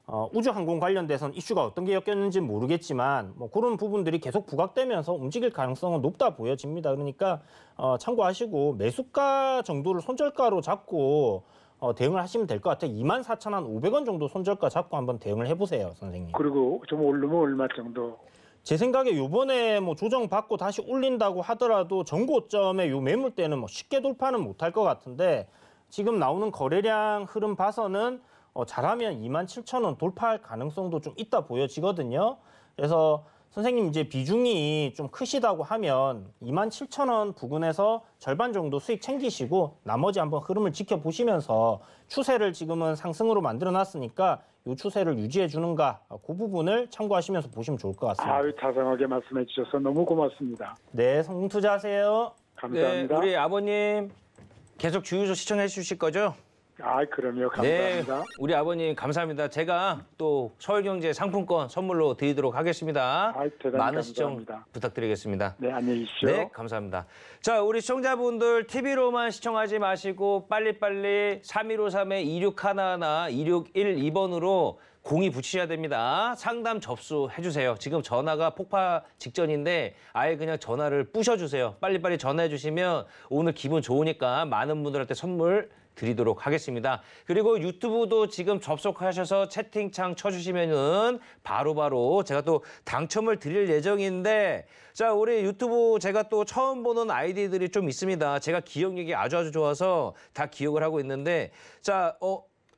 어, 우주항공 관련돼서는 이슈가 어떤 게 엮였는지 모르겠지만 뭐 그런 부분들이 계속 부각되면서 움직일 가능성은 높다 보여집니다. 그러니까 어, 참고하시고 매수가 정도를 손절가로 잡고 어, 대응을 하시면 될 것 같아요. 이만 사천오백 원 정도 손절가 잡고 한번 대응을 해보세요, 선생님. 그리고 좀 오르면 얼마 정도? 제 생각에 요번에 뭐 조정받고 다시 올린다고 하더라도 전고점의 요 매물대는 뭐 쉽게 돌파는 못할 것 같은데 지금 나오는 거래량 흐름 봐서는 어, 잘하면 이만 칠천 원 돌파할 가능성도 좀 있다 보여지거든요. 그래서 선생님 이제 비중이 좀 크시다고 하면 이만 칠천 원 부근에서 절반 정도 수익 챙기시고 나머지 한번 흐름을 지켜보시면서 추세를 지금은 상승으로 만들어놨으니까 이 추세를 유지해 주는가 그 부분을 참고하시면서 보시면 좋을 것 같습니다. 아유, 자상하게 말씀해 주셔서 너무 고맙습니다. 네, 성공 투자하세요. 감사합니다. 네, 우리 아버님 계속 주유소 시청해 주실 거죠? 아, 그럼요. 감사합니다. 네, 우리 아버님 감사합니다. 제가 또 서울경제 상품권 선물로 드리도록 하겠습니다. 아, 대단히 많은 시청 감사합니다. 부탁드리겠습니다. 네, 안녕히 계십시오. 네, 감사합니다. 자, 우리 시청자분들 티비로만 시청하지 마시고 빨리빨리 삼일오삼 이육일일 이육일이 번으로 공이 붙이셔야 됩니다. 상담 접수해 주세요. 지금 전화가 폭파 직전인데 아예 그냥 전화를 부셔주세요. 빨리빨리 전화해 주시면 오늘 기분 좋으니까 많은 분들한테 선물 드리도록 하겠습니다. 그리고 유튜브도 지금 접속하셔서 채팅창 쳐주시면은 바로바로 제가 또 당첨을 드릴 예정인데 자, 우리 유튜브 제가 또 처음 보는 아이디들이 좀 있습니다. 제가 기억력이 아주 아주 좋아서 다 기억을 하고 있는데 자, 어,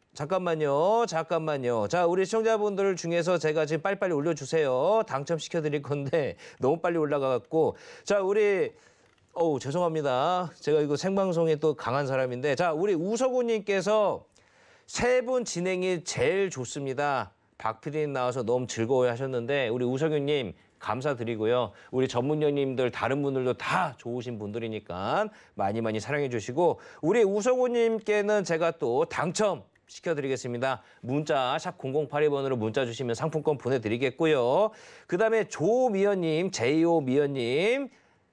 잠깐만요. 잠깐만요. 자, 우리 시청자분들 중에서 제가 지금 빨리빨리 올려주세요. 당첨시켜 드릴 건데 너무 빨리 올라가갖고 자, 우리 어우, 죄송합니다. 제가 이거 생방송에 또 강한 사람인데 자, 우리 우석우님께서 세 분 진행이 제일 좋습니다. 박 피디님 나와서 너무 즐거워 하셨는데 우리 우석우님 감사드리고요. 우리 전문위원님들 다른 분들도 다 좋으신 분들이니까 많이 많이 사랑해 주시고 우리 우석우님께는 제가 또 당첨 시켜드리겠습니다. 문자 샵 공공팔이 번으로 문자 주시면 상품권 보내드리겠고요. 그다음에 조미연님, 제이오미연님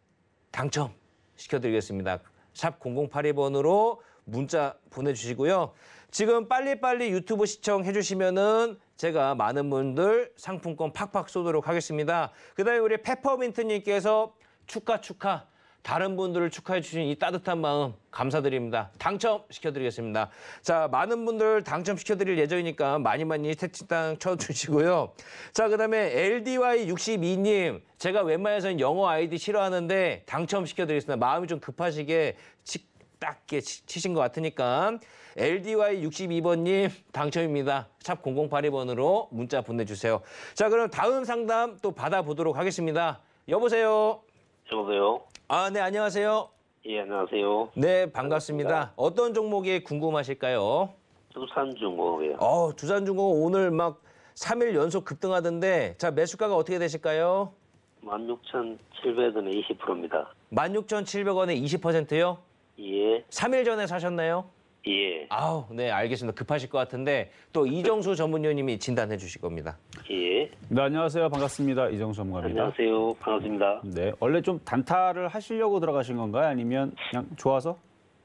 당첨 시켜드리겠습니다. 샵 공공팔이 번으로 문자 보내주시고요. 지금 빨리빨리 유튜브 시청해 주시면은 제가 많은 분들 상품권 팍팍 쏘도록 하겠습니다. 그다음에 우리 페퍼민트님께서 축하 축하. 다른 분들을 축하해 주신 이 따뜻한 마음 감사드립니다. 당첨시켜드리겠습니다. 자, 많은 분들 당첨시켜드릴 예정이니까 많이 많이 채팅창 쳐주시고요. 자, 그다음에 엘디와이 육십이 님 제가 웬만해서는 영어 아이디 싫어하는데 당첨시켜드리겠습니다. 마음이 좀 급하시게 치, 딱게 치신 것 같으니까 엘디와이 육십이 번님 당첨입니다. 샵 공공팔이 번으로 문자 보내주세요. 자, 그럼 다음 상담 또 받아보도록 하겠습니다. 여보세요. 여보세요. 아, 네, 안녕하세요. 예, 안녕하세요. 네, 반갑습니다. 반갑습니다. 어떤 종목이 궁금하실까요? 두산중공업이요. 어, 두산중공업 오늘 막 삼 일 연속 급등하던데 자, 매수가가 어떻게 되실까요? 만 육천칠백 원에 이십 퍼센트입니다. 만 육천칠백 원에 이십 퍼센트요? 예, 삼 일 전에 사셨나요? 예, 아우, 네, 알겠습니다. 급하실 것 같은데 또 이정수 전문위원님이 진단해 주실 겁니다. 예. 네, 안녕하세요. 반갑습니다. 이정수 전문가입니다. 안녕하세요. 반갑습니다. 네, 원래 좀 단타를 하시려고 들어가신 건가요? 아니면 그냥 좋아서?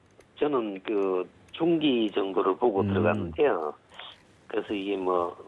저는 그 중기 정도를 보고 음. 들어갔는데요. 그래서 이게 뭐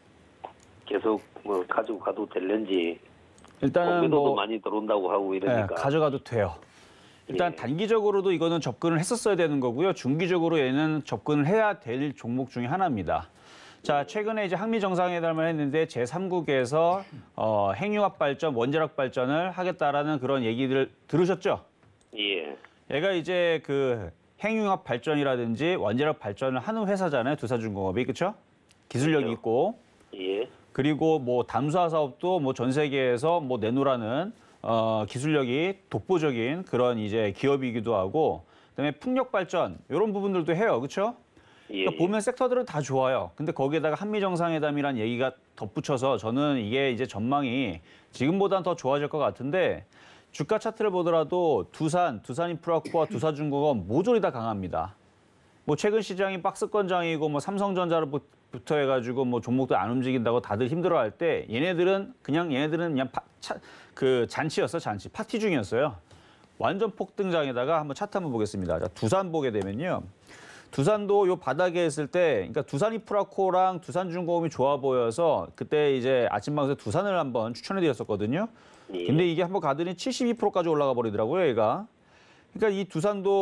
계속 뭐 가지고 가도 될는지 일단은 매도도 뭐 많이 들어온다고 하고 네, 이러니까 가져가도 돼요. 일단 예. 단기적으로도 이거는 접근을 했었어야 되는 거고요. 중기적으로 얘는 접근을 해야 될 종목 중에 하나입니다. 자, 최근에 이제 한미 정상회담을 했는데 제삼국에서 어, 핵융합 발전, 원자력 발전을 하겠다라는 그런 얘기들 들으셨죠? 예, 얘가 이제 그 핵융합 발전이라든지 원자력 발전을 하는 회사잖아요. 두산중공업이, 그렇죠? 기술력이 그렇죠. 있고 예, 그리고 뭐 담수화 사업도 뭐 전 세계에서 뭐 내놓으라는 어, 기술력이 독보적인 그런 이제 기업이기도 하고, 그다음에 풍력 발전 이런 부분들도 해요, 그렇죠? 예. 그러니까 보면 섹터들은 다 좋아요. 근데 거기에다가 한미 정상회담이란 얘기가 덧붙여서 저는 이게 이제 전망이 지금보다는 더 좋아질 것 같은데 주가 차트를 보더라도 두산, 두산인프라코아, 두산중공업 모조리 다 강합니다. 뭐 최근 시장이 박스권장이고 뭐 삼성전자로부터 해가지고 뭐 종목도 안 움직인다고 다들 힘들어할 때 얘네들은 그냥 얘네들은 그냥 파, 차, 그 잔치였어, 잔치 파티 중이었어요. 완전 폭등장에다가 한번 차트 한번 보겠습니다. 자, 두산 보게 되면요, 두산도 요 바닥에 있을 때, 그러니까 두산인프라코랑 두산중공업이 좋아 보여서 그때 이제 아침 방송에 두산을 한번 추천해드렸었거든요. 예. 근데 이게 한번 가더니 칠십이 퍼센트까지 올라가 버리더라고요, 얘가. 그러니까 이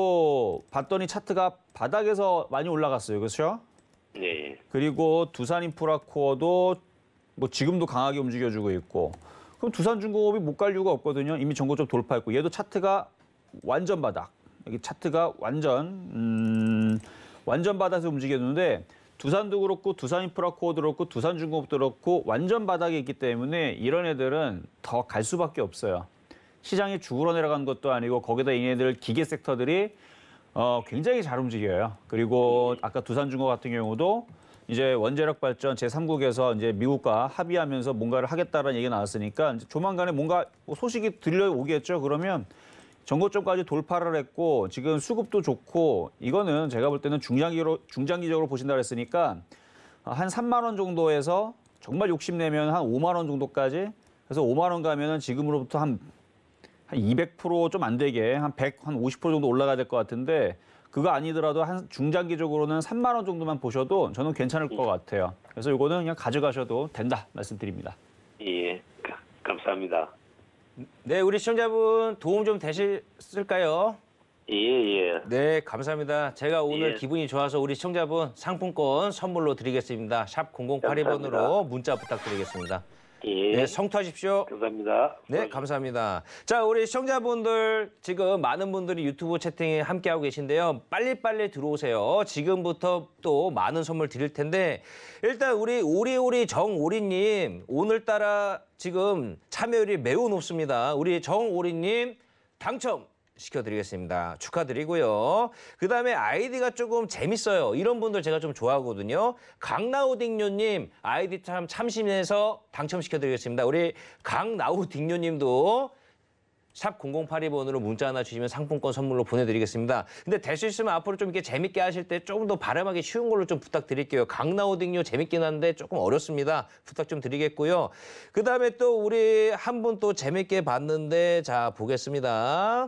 두산도 봤더니 차트가 바닥에서 많이 올라갔어요, 그렇죠? 네. 그리고 두산인프라코어도 뭐 지금도 강하게 움직여주고 있고, 그럼 두산중공업이 못 갈 이유가 없거든요. 이미 전고점 돌파했고, 얘도 차트가 완전 바닥. 여기 차트가 완전 음, 완전 바닥에서 움직였는데 두산도 그렇고 두산인프라코어도 그렇고 두산중공업도 그렇고 완전 바닥에 있기 때문에 이런 애들은 더 갈 수밖에 없어요. 시장이 죽으러 내려간 것도 아니고 거기다 얘네들 기계 섹터들이 어, 굉장히 잘 움직여요. 그리고 아까 두산중공업 같은 경우도 이제 원자력 발전 제삼 국에서 이제 미국과 합의하면서 뭔가를 하겠다라는 얘기가 나왔으니까 이제 조만간에 뭔가 소식이 들려오겠죠. 그러면 전고점까지 돌파를 했고 지금 수급도 좋고 이거는 제가 볼 때는 중장기로 중장기적으로 보신다 그랬으니까 한 삼만 원 정도에서 정말 욕심내면 한 오만 원 정도까지 그래서 오만 원 가면은 지금으로부터 한 한 이백 퍼센트 좀 안 되게 한 백, 한 오십 퍼센트 정도 올라가야 될 것 같은데 그거 아니더라도 한 중장기적으로는 삼만 원 정도만 보셔도 저는 괜찮을 것 같아요. 그래서 이거는 그냥 가져가셔도 된다 말씀드립니다. 예. 감사합니다. 네, 우리 시청자분 도움 좀 되셨을까요? 예, 예. 네, 감사합니다. 제가 오늘 예. 기분이 좋아서 우리 시청자분 상품권 선물로 드리겠습니다. 샵 공공팔이 번으로 감사합니다. 문자 부탁드리겠습니다. 예. 네, 성투하십시오. 감사합니다. 네, 감사합니다. 자, 우리 시청자분들 지금 많은 분들이 유튜브 채팅에 함께하고 계신데요. 빨리빨리 들어오세요. 지금부터 또 많은 선물 드릴 텐데 일단 우리 오리오리 정오리님 오늘따라 지금 참여율이 매우 높습니다. 우리 정오리님 당첨 시켜드리겠습니다. 축하드리고요. 그다음에 아이디가 조금 재밌어요. 이런 분들 제가 좀 좋아하거든요. 강나우딩요님 아이디 참 참신해서 당첨시켜드리겠습니다. 우리 강나우딩요님도 샵 공공팔이 번으로 문자 하나 주시면 상품권 선물로 보내드리겠습니다. 근데 될 수 있으면 앞으로 좀 이렇게 재밌게 하실 때 조금 더 발음하기 쉬운 걸로 좀 부탁드릴게요. 강나우딩요 재밌긴 한데 조금 어렵습니다. 부탁 좀 드리겠고요. 그다음에 또 우리 한 분 또 재밌게 봤는데 자 보겠습니다.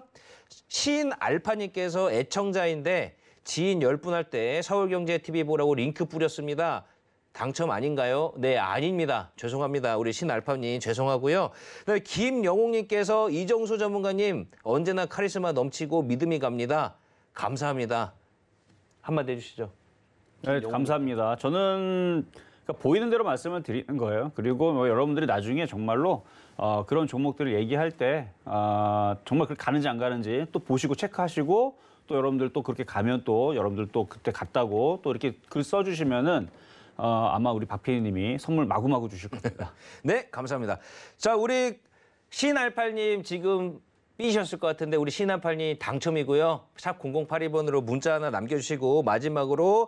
신알파님께서 애청자인데 지인 열 분 할 때 서울경제티비 보라고 링크 뿌렸습니다. 당첨 아닌가요? 네, 아닙니다. 죄송합니다. 우리 신알파님 죄송하고요. 그다음에 김영웅님께서 이정수 전문가님 언제나 카리스마 넘치고 믿음이 갑니다. 감사합니다. 한마디 해주시죠. 네, 감사합니다. 저는 그러니까 보이는 대로 말씀을 드리는 거예요. 그리고 뭐 여러분들이 나중에 정말로 어, 그런 종목들을 얘기할 때 어, 정말 그렇게 가는지 안 가는지 또 보시고 체크하시고 또 여러분들 또 그렇게 가면 또 여러분들 또 그때 갔다고 또 이렇게 글 써주시면은 어, 아마 우리 박 피디님이 선물 마구마구 주실 겁니다. 네, 감사합니다. 자, 우리 신알팔님 지금 삐셨을 것 같은데 우리 신알팔님 당첨이고요. 샵 공공팔이 번으로 문자 하나 남겨주시고 마지막으로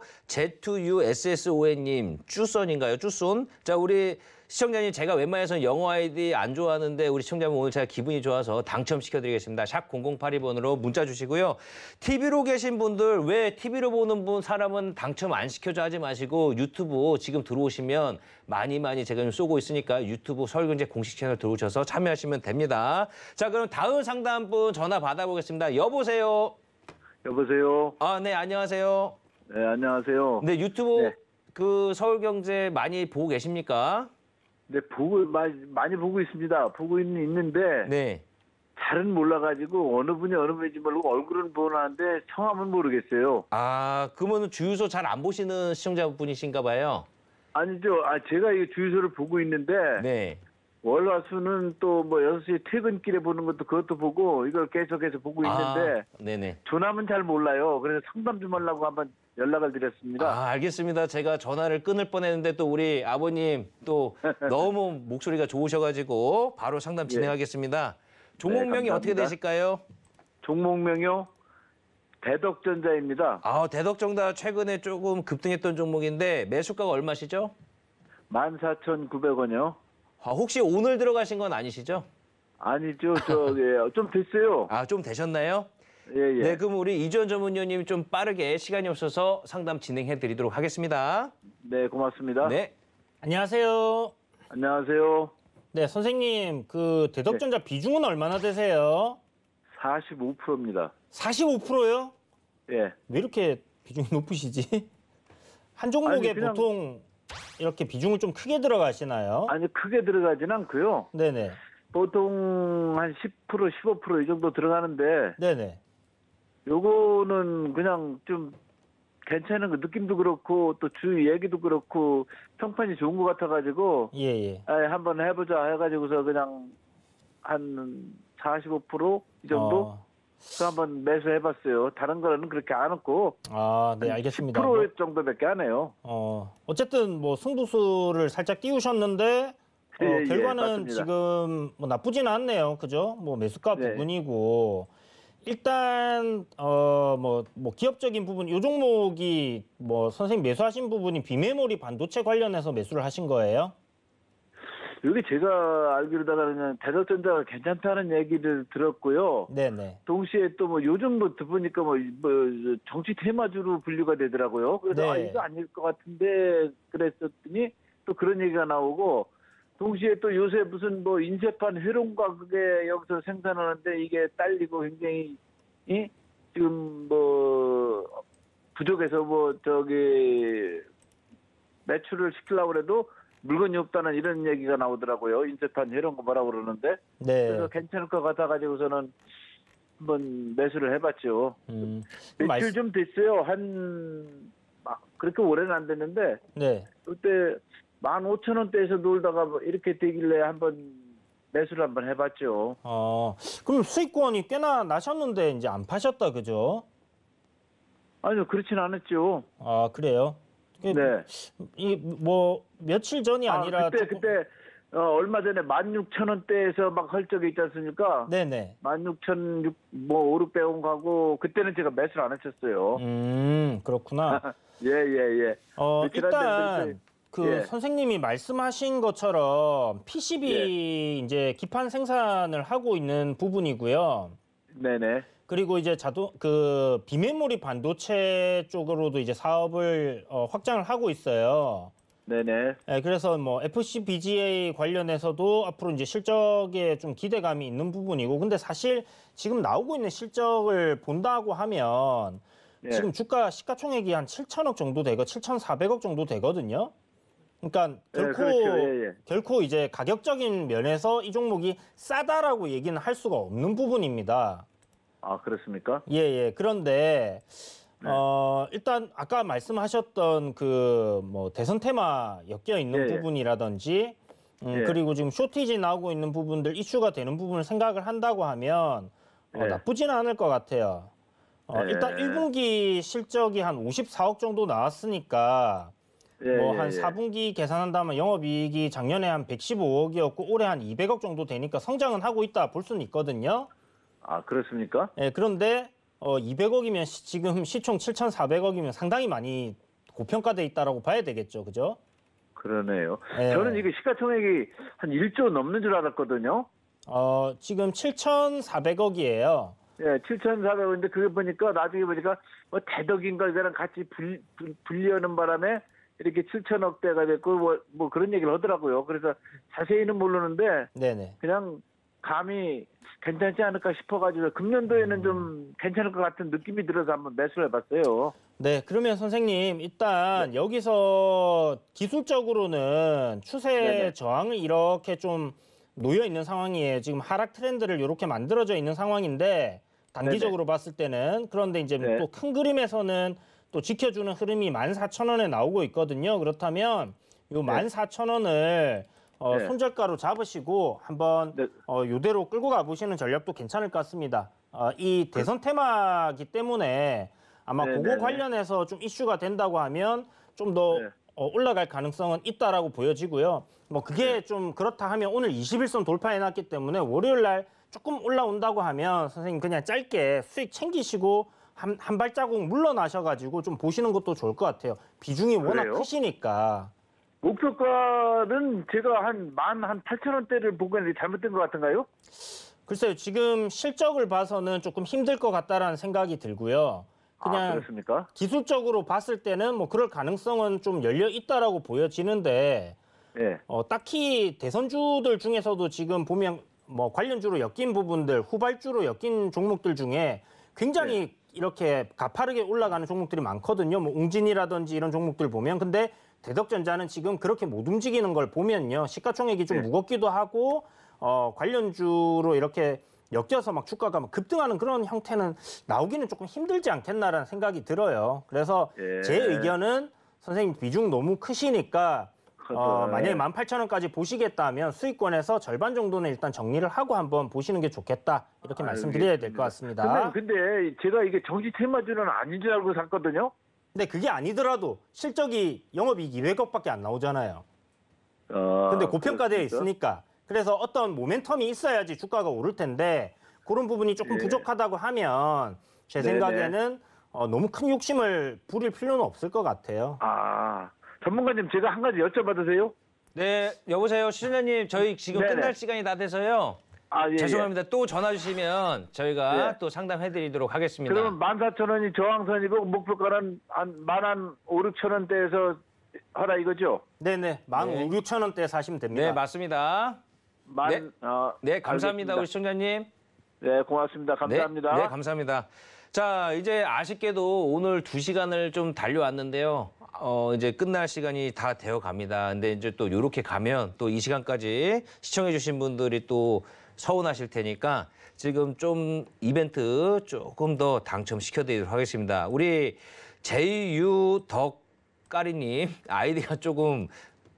제투유에스에스오엔님 쭈손인가요? 쭈손. 자, 우리 시청자님 제가 웬만해서는 영어 아이디 안 좋아하는데 우리 시청자분 오늘 제가 기분이 좋아서 당첨시켜드리겠습니다. 샵 공공팔이 번으로 문자 주시고요. 티비로 계신 분들 왜 티비로 보는 분 사람은 당첨 안 시켜줘 하지 마시고 유튜브 지금 들어오시면 많이 많이 제가 좀 쏘고 있으니까 유튜브 서울경제 공식 채널 들어오셔서 참여하시면 됩니다. 자, 그럼 다음 상담분 전화 받아보겠습니다. 여보세요. 여보세요. 아, 네, 안녕하세요. 네, 안녕하세요. 네, 유튜브 네. 그 서울경제 많이 보고 계십니까? 네, 보고 많이, 많이 보고 있습니다. 보고 있는 있는데 네. 잘은 몰라가지고 어느 분이 어느 분인지 모르고 얼굴은 보는데 성함은 모르겠어요. 아, 그러면 주유소 잘 안 보시는 시청자분이신가 봐요. 아니죠. 아, 제가 이 주유소를 보고 있는데 네. 월화수는 또 뭐 여섯 시 퇴근길에 보는 것도 그것도 보고 이걸 계속해서 보고 있는데 아, 네네. 조남은 잘 몰라요. 그래서 상담 좀 하려고 한번 연락을 드렸습니다. 아, 알겠습니다. 제가 전화를 끊을 뻔했는데 또 우리 아버님 또 너무 목소리가 좋으셔가지고 바로 상담 진행하겠습니다. 종목명이 네, 어떻게 감사합니다. 되실까요? 종목명이요? 대덕전자입니다. 아, 대덕정다 최근에 조금 급등했던 종목인데 매수가가 얼마시죠? 만 사천구백 원이요. 아, 혹시 오늘 들어가신 건 아니시죠? 아니죠. 저, 예, 좀 됐어요. 아, 좀 되셨나요? 예, 예. 네, 그럼 우리 이주연 전문위원님 좀 빠르게 시간이 없어서 상담 진행해 드리도록 하겠습니다. 네, 고맙습니다. 네. 안녕하세요. 안녕하세요. 네, 선생님, 그 대덕전자 비중은 얼마나 되세요? 사십오 퍼센트입니다. 사십오 퍼센트요? 예. 왜 이렇게 비중이 높으시지? 한 종목에 아니, 그냥- 보통 이렇게 비중을 좀 크게 들어가시나요? 아니 크게 들어가진 않고요. 네네. 보통 한 십 퍼센트, 십오 퍼센트 이 정도 들어가는데 네네. 요거는 그냥 좀 괜찮은 거 느낌도 그렇고 또 주위 얘기도 그렇고 평판이 좋은 것 같아가지고 예예. 아, 한번 해보자 해가지고서 그냥 한 사십오 퍼센트 이 정도 어. 그 한번 매수해봤어요. 다른 거는 그렇게 안 했고 아, 네, 알겠습니다. 십 퍼센트 정도밖에 안 해요. 어, 어쨌든 뭐 승부수를 살짝 띄우셨는데 어, 예, 예, 결과는 맞습니다. 지금 뭐 나쁘진 않네요. 그죠? 뭐 매수가 네. 부분이고 일단 어뭐 뭐 기업적인 부분 요 종목이 뭐 선생님 매수하신 부분이 비메모리 반도체 관련해서 매수를 하신 거예요? 여기 제가 알기로다가는 대덕전자가 괜찮다는 얘기를 들었고요. 네네. 동시에 또 뭐 요즘 뭐 보니까 뭐, 뭐 정치 테마주로 분류가 되더라고요. 그래서 네. 아 이거 아닐 것 같은데 그랬었더니 또 그런 얘기가 나오고 동시에 또 요새 무슨 뭐 인쇄판 회론과 그게 여기서 생산하는데 이게 딸리고 굉장히 이 지금 뭐 부족해서 뭐 저기 매출을 시키려고 그래도 물건이 없다는 이런 얘기가 나오더라고요. 인쇄판 이런 거 뭐라고 그러는데. 네. 그래서 괜찮을 것 같아가지고서는 한번 매수를 해봤죠. 음. 매출 말씀- 좀 됐어요. 한, 막 그렇게 오래는 안 됐는데, 네. 그때 만 오천 원대에서 놀다가 뭐 이렇게 되길래 한번 매수를 한번 해봤죠. 어, 그럼 수익권이 꽤나 나셨는데 이제 안 파셨다, 그죠? 아니요, 그렇진 않았죠. 아, 그래요? 그, 네. 이 뭐 며칠 전이 아, 아니라 그때, 조금- 그때, 어, 얼마 전에 만 육천 원대에서 막 할 적이 있지 않습니까? 네네. 만 육천, 뭐, 오륙백 원 가고, 그때는 제가 매수를 안 했었어요. 음, 그렇구나. 예, 예, 예. 어, 며칠 안 일단 됐는데, 그 예. 선생님이 말씀하신 것처럼 피시비 예. 이제 기판 생산을 하고 있는 부분이고요. 네네. 그리고 이제 자동 그 비메모리 반도체 쪽으로도 이제 사업을 어, 확장을 하고 있어요. 네네. 예, 그래서 뭐 에프씨비지에이 관련해서도 앞으로 이제 실적에 좀 기대감이 있는 부분이고, 근데 사실 지금 나오고 있는 실적을 본다고 하면 예. 지금 주가 시가총액이 한 칠천억 정도 되고 칠천사백억 정도 되거든요. 그러니까 예, 결코 그렇죠. 예, 예. 결코 이제 가격적인 면에서 이 종목이 싸다라고 얘기는 할 수가 없는 부분입니다. 아, 그렇습니까? 예, 예. 그런데 네. 어, 일단 아까 말씀하셨던 그 뭐 대선 테마 엮여 있는 예, 예. 부분이라든지 음, 예. 그리고 지금 쇼티지 나오고 있는 부분들 이슈가 되는 부분을 생각을 한다고 하면 어, 예. 나쁘지는 않을 것 같아요. 어, 예. 일단 일 분기 실적이 한 오십사억 정도 나왔으니까 예, 뭐 예, 한 예. 사 분기 계산한다면 영업이익이 작년에 한 백십오억이었고 올해 한 이백억 정도 되니까 성장은 하고 있다 볼 수는 있거든요. 아, 그렇습니까? 예, 그런데 어, 이백억이면 시, 지금 시총 칠천사백억이면 상당히 많이 고평가돼 있다라고 봐야 되겠죠, 그죠? 그러네요. 예. 저는 이게 시가총액이 한 일조 넘는 줄 알았거든요. 어, 지금 칠천사백억이에요. 예, 칠천사백원인데 그게 보니까 나중에 보니까 뭐 대덕인가 이거랑 같이 불, 불, 분리하는 바람에 이렇게 칠천억대가 됐고 뭐, 뭐 그런 얘기를 하더라고요. 그래서 자세히는 모르는데 네네. 그냥 감이 괜찮지 않을까 싶어가지고 금년도에는 좀 괜찮을 것 같은 느낌이 들어서 한번 매수를 해봤어요. 네, 그러면 선생님 일단 여기서 기술적으로는 추세 네네. 저항을 이렇게 좀 놓여 있는 상황이에요. 지금 하락 트렌드를 이렇게 만들어져 있는 상황인데 단기적으로 봤을 때는 그런데 이제 네. 또 큰 그림에서는 또 지켜주는 흐름이 만 사천 원에 나오고 있거든요. 그렇다면 요 만 사천 원을 어, 네. 손절가로 잡으시고 한번 네. 어, 요대로 끌고 가보시는 전략도 괜찮을 것 같습니다. 어, 이 대선 테마기 때문에 아마 네, 그거 네, 네. 관련해서 좀 이슈가 된다고 하면 좀 더 네. 어, 올라갈 가능성은 있다라고 보여지고요. 뭐 그게 네. 좀 그렇다 하면 오늘 이십일선 돌파해놨기 때문에 월요일 날 조금 올라온다고 하면 선생님 그냥 짧게 수익 챙기시고 한, 한 발자국 물러나셔가지고 좀 보시는 것도 좋을 것 같아요. 비중이 워낙 그래요? 크시니까. 목표가는 제가 한 만 한 팔천 원대를 보고 있는데 잘못된 것 같은가요? 글쎄요, 지금 실적을 봐서는 조금 힘들 것 같다라는 생각이 들고요. 아, 그냥 그렇습니까? 기술적으로 봤을 때는 뭐 그럴 가능성은 좀 열려 있다라고 보여지는데 예. 어, 딱히 대선주들 중에서도 지금 보면 뭐 관련주로 엮인 부분들, 후발주로 엮인 종목들 중에 굉장히 이렇게 가파르게 올라가는 종목들이 많거든요. 뭐 웅진이라든지 이런 종목들 보면. 근데 대덕전자는 지금 그렇게 못 움직이는 걸 보면요. 시가총액이 좀 네. 무겁기도 하고 어, 관련주로 이렇게 엮여서 막 주가가 막 급등하는 그런 형태는 나오기는 조금 힘들지 않겠나라는 생각이 들어요. 그래서 예. 제 의견은 선생님 비중 너무 크시니까 어, 네. 만약에 만 팔천 원까지 보시겠다면 수익권에서 절반 정도는 일단 정리를 하고 한번 보시는 게 좋겠다. 이렇게 말씀드려야 될 것 같습니다. 선생님, 근데 제가 이게 정시 테마주는 아닌 줄 알고 샀거든요. 근데 그게 아니더라도 실적이 영업이익 이백억밖에 안 나오잖아요. 어, 근데 고평가되어 그렇습니까? 있으니까. 그래서 어떤 모멘텀이 있어야지 주가가 오를 텐데 그런 부분이 조금 예. 부족하다고 하면 제 네네. 생각에는 어, 너무 큰 욕심을 부릴 필요는 없을 것 같아요. 아, 전문가님 제가 한 가지 여쭤봐도 돼요? 네, 여보세요. 시청자님, 저희 지금 네네. 끝날 시간이 다 돼서요. 아, 예, 죄송합니다. 또 전화 주시면 저희가 네. 또 상담해드리도록 예. 하겠습니다. 그러면 만 사천 원이 저항선이고 목표가는 한 만 한 오, 육천 원대에서 하라 이거죠? 네네. 만 네. 오, 육천 원대에 사시면 됩니다. 네, 맞습니다. 만, 네. 어, 네, 감사합니다. 알겠습니다. 우리 시청자님. 네, 고맙습니다. 감사합니다. 네, 네, 감사합니다. 자, 이제 아쉽게도 오늘 두 시간을 좀 달려왔는데요. 어, 이제 끝날 시간이 다 되어 갑니다. 근데 이제 또 이렇게 가면 또 이 시간까지 시청해주신 분들이 또 서운하실 테니까 지금 좀 이벤트 조금 더 당첨시켜드리도록 하겠습니다. 우리 제이유덕까리님 아이디가 조금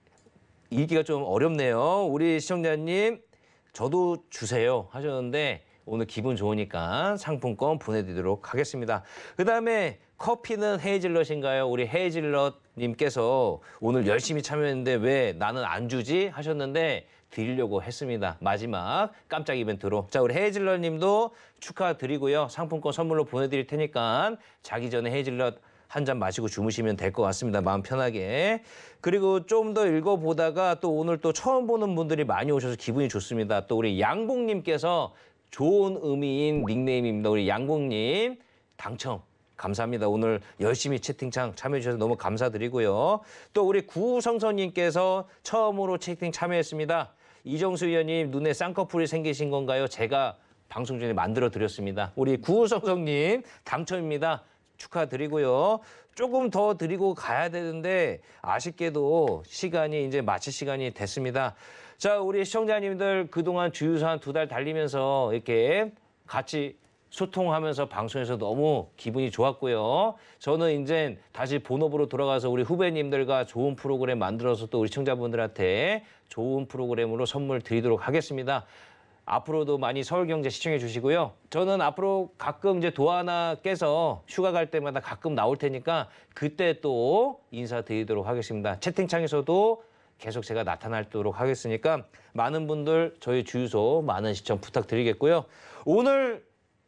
읽기가 좀 어렵네요. 우리 시청자님 저도 주세요 하셨는데 오늘 기분 좋으니까 상품권 보내드리도록 하겠습니다. 그다음에 커피는 헤이즐넛인가요? 우리 헤이즐넛님께서 오늘 열심히 참여했는데 왜 나는 안 주지? 하셨는데 드리려고 했습니다. 마지막 깜짝 이벤트로. 자, 우리 헤이즐넛님도 축하드리고요. 상품권 선물로 보내드릴 테니까 자기 전에 헤이즐넛 한 잔 마시고 주무시면 될 것 같습니다. 마음 편하게. 그리고 좀 더 읽어보다가 또 오늘 또 처음 보는 분들이 많이 오셔서 기분이 좋습니다. 또 우리 양봉님께서 좋은 의미인 닉네임입니다. 우리 양봉님 당첨. 감사합니다. 오늘 열심히 채팅창 참여해 주셔서 너무 감사드리고요. 또 우리 구성선님께서 처음으로 채팅 참여했습니다. 이정수 의원님 눈에 쌍꺼풀이 생기신 건가요? 제가 방송 중에 만들어 드렸습니다. 우리 구성선님 당첨입니다. 축하드리고요. 조금 더 드리고 가야 되는데 아쉽게도 시간이 이제 마칠 시간이 됐습니다. 자, 우리 시청자님들 그동안 주유소 한 두 달 달리면서 이렇게 같이 소통하면서 방송에서 너무 기분이 좋았고요. 저는 이제 다시 본업으로 돌아가서 우리 후배님들과 좋은 프로그램 만들어서 또 우리 시청자분들한테 좋은 프로그램으로 선물 드리도록 하겠습니다. 앞으로도 많이 서울경제 시청해 주시고요. 저는 앞으로 가끔 이제 도하나 깨서 휴가 갈 때마다 가끔 나올 테니까 그때 또 인사드리도록 하겠습니다. 채팅창에서도 계속 제가 나타나도록 하겠으니까 많은 분들 저희 주유소 많은 시청 부탁드리겠고요. 오늘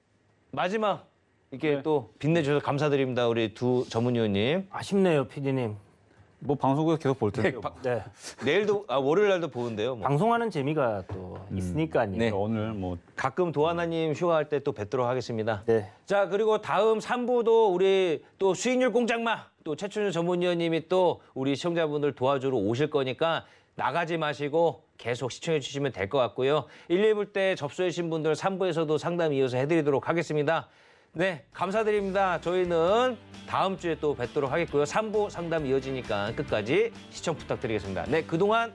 마지막 이렇게 네. 또 빛내주셔서 감사드립니다. 우리 두 전문위원님. 아쉽네요, 피디님. 뭐 방송국에서 계속 볼 텐데요. 네. 내일도 아 월요일 날도 보는데요. 뭐. 방송하는 재미가 또 있으니까요. 네. 오늘 뭐 가끔 도하나님 휴가할 때 또 뵙도록 하겠습니다. 네. 자, 그리고 다음 삼 부도 우리 또 수익률 공장마 또 최춘현 전문위원님이 또 우리 시청자분들 도와주러 오실 거니까 나가지 마시고 계속 시청해 주시면 될 것 같고요. 일, 이 부 때 접수해 주신 분들 삼 부에서도 상담 이어서 해드리도록 하겠습니다. 네, 감사드립니다. 저희는 다음 주에 또 뵙도록 하겠고요. 삼 부 상담 이어지니까 끝까지 시청 부탁드리겠습니다. 네, 그동안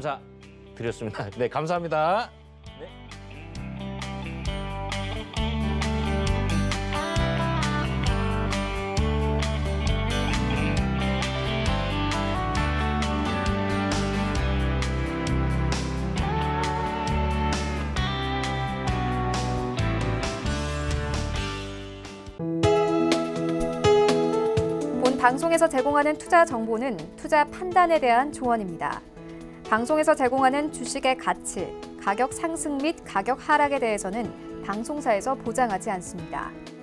감사드렸습니다. 네, 감사합니다. 본 방송에서 제공하는 투자 정보는 투자 판단에 대한 조언입니다. 방송에서 제공하는 주식의 가치, 가격 상승 및 가격 하락에 대해서는 방송사에서 보장하지 않습니다.